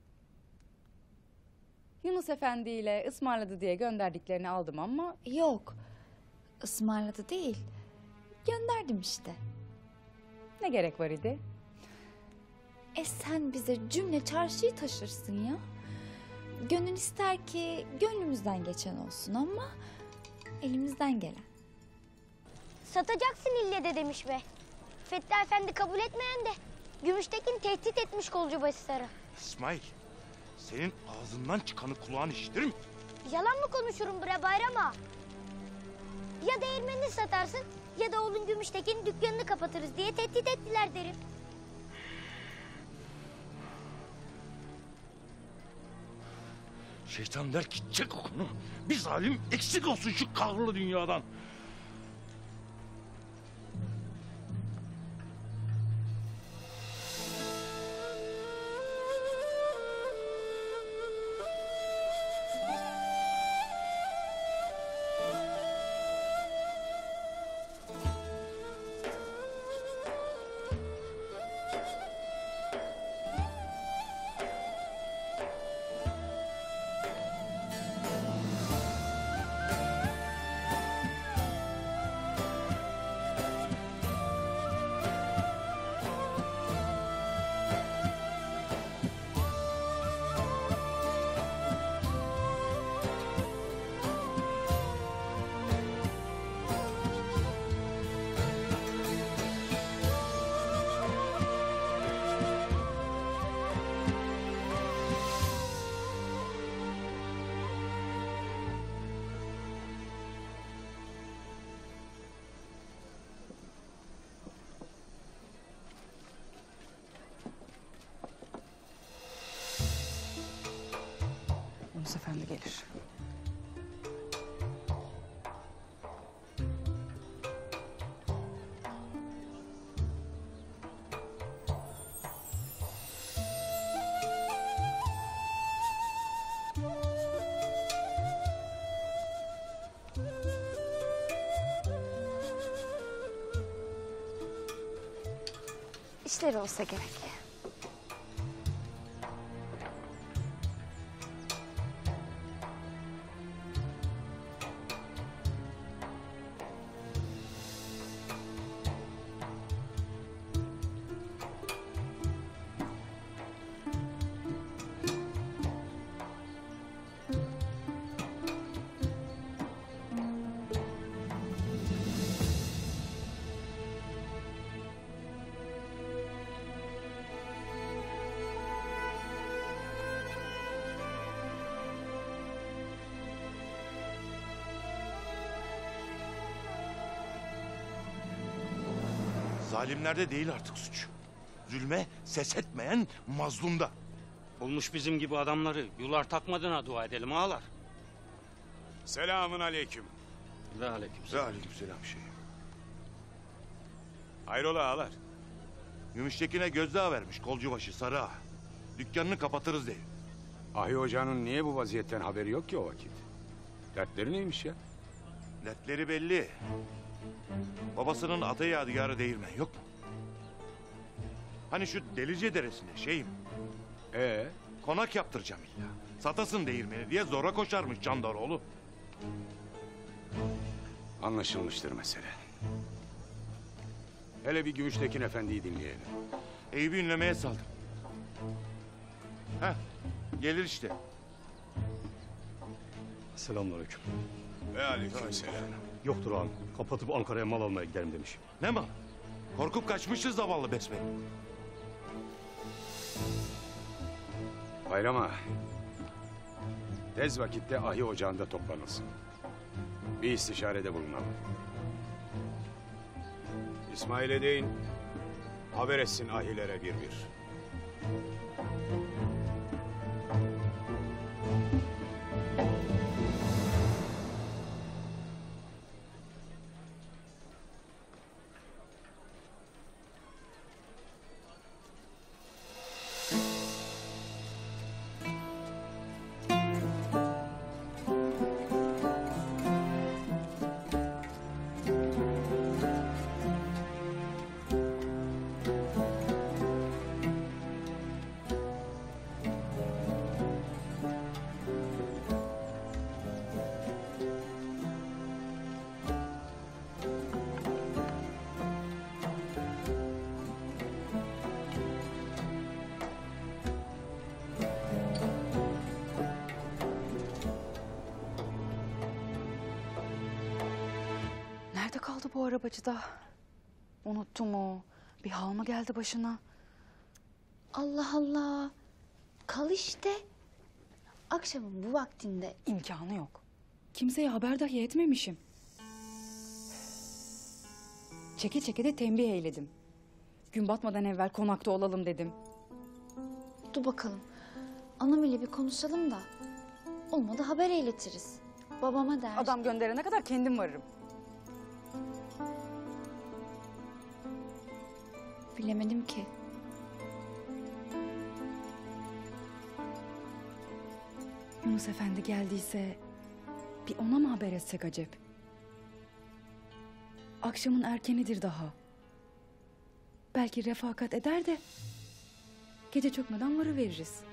Yunus Efendi ile ısmarladı diye gönderdiklerini aldım ama... Yok. Ismarladı değil. Gönderdim işte. Ne gerek var idi? E sen bize cümle çarşıyı taşırsın ya. Gönül ister ki gönlümüzden geçen olsun ama elimizden gelen. Satacaksın ille de demiş be. Fethi Efendi kabul etmeyen de Gümüştekin tehdit etmiş Kolcubaşı Sarı. İsmail, senin ağzından çıkanı kulağın işitir mi? Yalan mı konuşurum bre Bayram'a? Ya değirmenini satarsın ya da oğlun Gümüştekin'in dükkanını kapatırız diye tehdit ettiler derim. Şeytan der ki çek okunu. Bir zalim eksik olsun şu kahrolu dünyadan. Yunus Efendi gelir. İşleri olsa gerek. Zalimlerde değil artık suç. Zulme ses etmeyen mazlumda. Bulmuş bizim gibi adamları yular takmadığına dua edelim ağalar. Selamun aleyküm. Ve aleyküm Ve aleyküm selam şey. Hayrola ağalar? Gümüştekin'e gözdağı vermiş Kolcubaşı Sarı Ağa. Dükkanını kapatırız diye. Ahi Hoca'nın niye bu vaziyetten haberi yok ki o vakit? Dertleri neymiş ya? Dertleri belli. Babasının ata yadigarı değirmen yok mu? Hani şu Delice Deresi'nde şeyim. Ee? Konak yaptıracağım illa. Satasın değirmeni diye zora koşarmış Candaroğlu. Anlaşılmıştır mesele. Hele bir Gümüştekin Efendi'yi dinleyelim. Eyüp'ü ünlemeye saldım. Heh, gelir işte. Selamünaleyküm. Ve aleykümselam. Yoktur ağam. Kapatıp Ankara'ya mal almaya giderim demiş. Ne mal? Korkup kaçmışız zavallı besbelli. Bayram ağa. Tez vakitte Ahi Ocağı'nda toplanılsın. Bir istişarede bulunalım. İsmail'e deyin, haber etsin ahilere bir bir. kaldı bu arabacıda? Unuttu mu? Bir hal mı geldi başına? Allah Allah. Kal işte. Akşamın bu vaktinde. İmkanı yok. Kimseye haber dahi etmemişim. Çeke çeke de tembih eyledim. Gün batmadan evvel konakta olalım dedim. Dur bakalım. Anam ile bir konuşalım da. Olmadı haber eyletiriz. Babama der. Adam gönderene kadar kendim varırım. Bilemedim ki. Yunus Efendi geldiyse bir ona mı haber etsek acep? Akşamın erkenidir daha. Belki refakat eder de gece çökmeden varıveririz.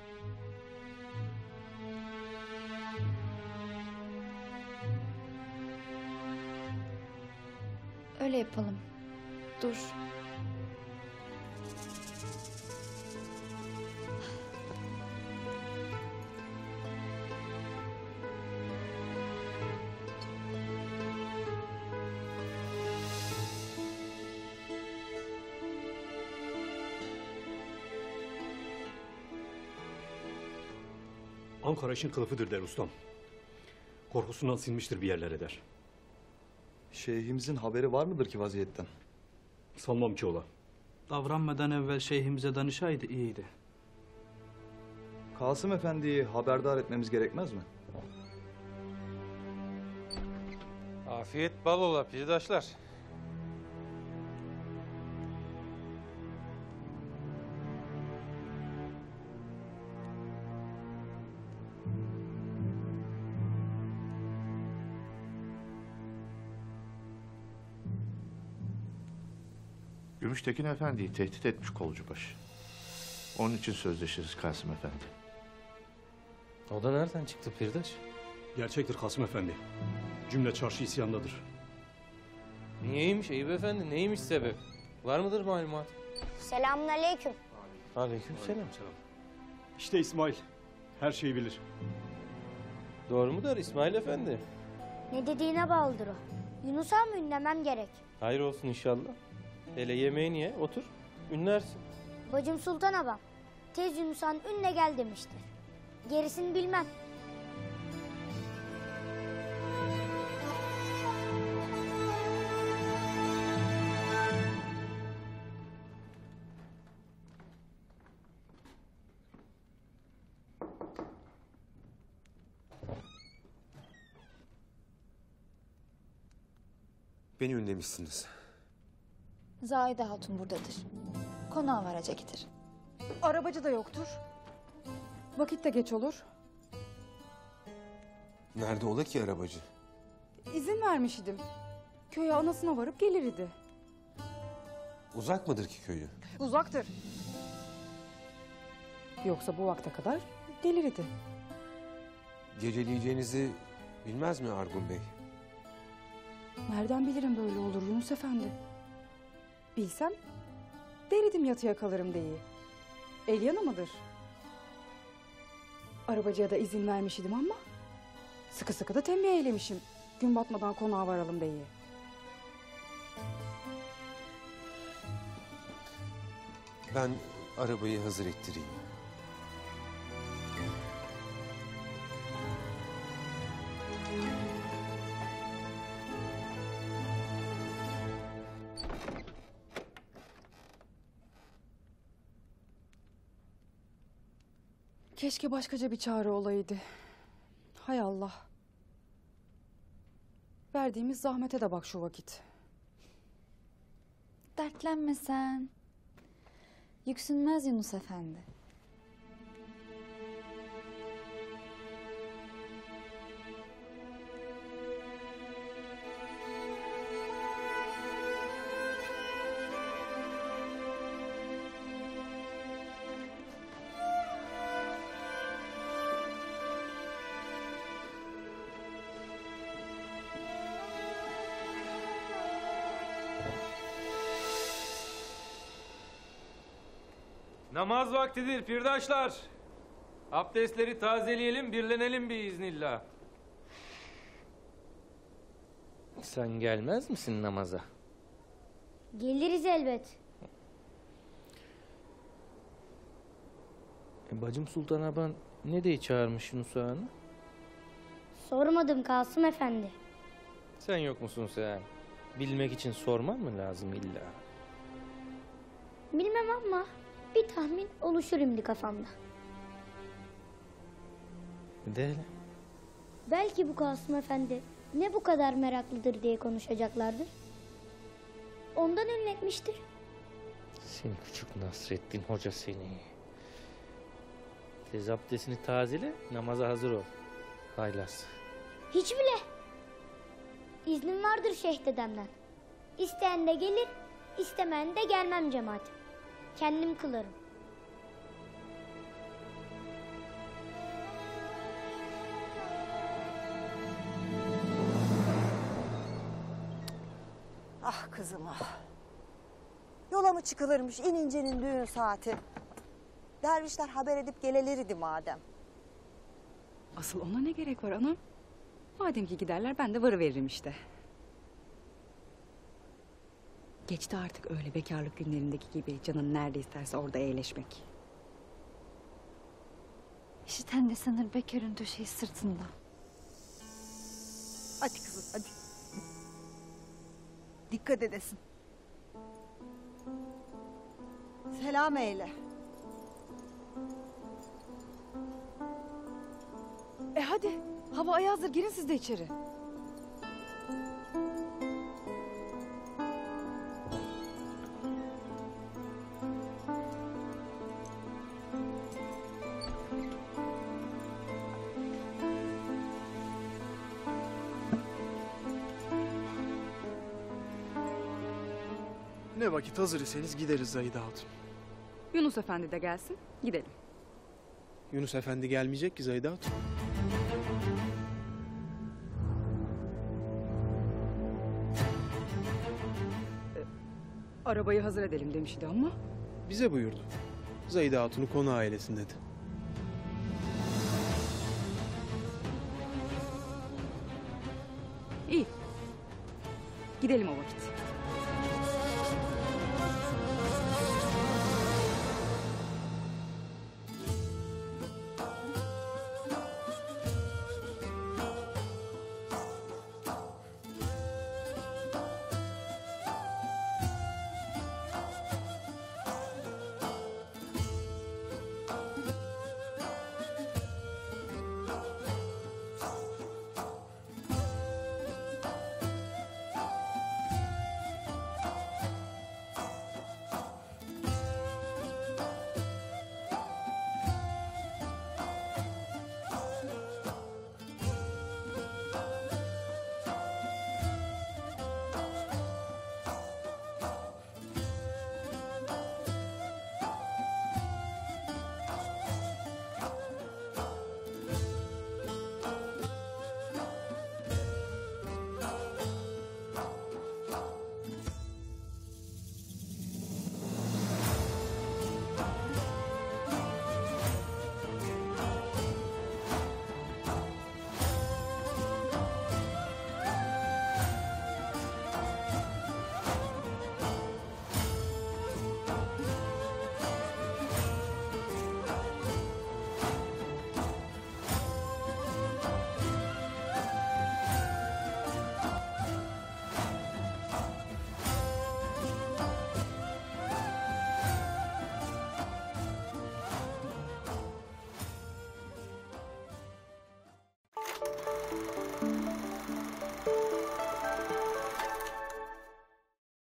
Öyle yapalım. Dur. Ankara işin kılıfıdır der ustam. Korkusundan sinmiştir bir yerlere der. Şeyhimizin haberi var mıdır ki vaziyetten? Sanmam ki ola. Davranmadan evvel şeyhimize danışaydı iyiydi. Kasım Efendi'yi haberdar etmemiz gerekmez mi? Afiyet bal ola pirdaşlar. Gümüştekin Efendi'yi tehdit etmiş Kolcubaşı. Onun için sözleşiriz Kasım Efendi. O da nereden çıktı pirdaş? Gerçektir Kasım Efendi. Cümle çarşı isyandadır. Niyeymiş Eyüp Efendi? Neymiş sebep? Var mıdır malumat? Selamünaleyküm. Aleykümselam. İşte İsmail. Her şeyi bilir. Doğru mudur İsmail Efendi? Ne dediğine bağlıdır o. Yunus'a mı ünlemem gerek? Hayır olsun inşallah. Hele yemeğini ye, otur, ünlersin. Bacım Sultan Abam, tez Yunus'an ünle gel demiştir. Gerisini bilmem. Beni ünlemişsiniz. Zahide Hatun buradadır. Konağa varacaktır. Arabacı da yoktur. Vakit de geç olur. Nerede ola ki arabacı? İzin vermiş idim. Köye anasına varıp gelir idi. Uzak mıdır ki köyü? Uzaktır. Yoksa bu vakte kadar gelir idi. Geceleyeceğinizi bilmez mi Argun Bey? Nereden bilirim böyle olur Yunus Efendi? Bilsem deridim yatıya kalırım diye. El yanı mıdır? Arabacıya da izin vermiş idim ama sıkı sıkı da tembih eylemişim. Gün batmadan konağa varalım diye. Ben arabayı hazır ettireyim. Keşke başkaca bir çare olaydı. Hay Allah. Verdiğimiz zahmete de bak şu vakit. Dertlenme sen. Yüksünmez Yunus Efendi. Namaz vaktidir pirdaşlar. Abdestleri tazeleyelim, birlenelim biiznillah. Sen gelmez misin namaza? Geliriz elbet. E, bacım Sultan Aban ne diye çağırmış Yunus Ağa'nı? Sormadım Kasım Efendi. Sen yok musun sen? Bilmek için sorman mı lazım illa? Bilmem ama bir tahmin oluşur şimdi kafamda. De hele. Belki bu Kasım Efendi ne bu kadar meraklıdır diye konuşacaklardır. Ondan ünletmiştir. Sen küçük Nasrettin Hoca seni. Tez abdestini tazele, namaza hazır ol. Haylaz. Hiç bile. İznim vardır Şeyh dedemden. İsteyen de gelir, istemeyen de gelmem cemaate. Kendim kılarım. Ah kızım ah. Yola mı çıkılırmış inincenin düğün saati? Dervişler haber edip geleleridi madem. Asıl ona ne gerek var anam? Madem ki giderler ben de varıveririm işte. Geçti artık öyle bekarlık günlerindeki gibi canın nerede isterse orada eğleşmek. İşiten de sanır bekarın döşeği sırtında. Hadi kızım hadi. Dikkat edesin. Selam eyle. E hadi hava ayazdır girin siz de içeri. Ne vakit hazır iseniz gideriz Zahide Hatun. Yunus Efendi de gelsin gidelim. Yunus Efendi gelmeyecek ki Zahide Hatun. Arabayı hazır edelim demişti ama. Bize buyurdu. Zahide Hatun'u konağa ailesin dedi. İyi. Gidelim o vakit.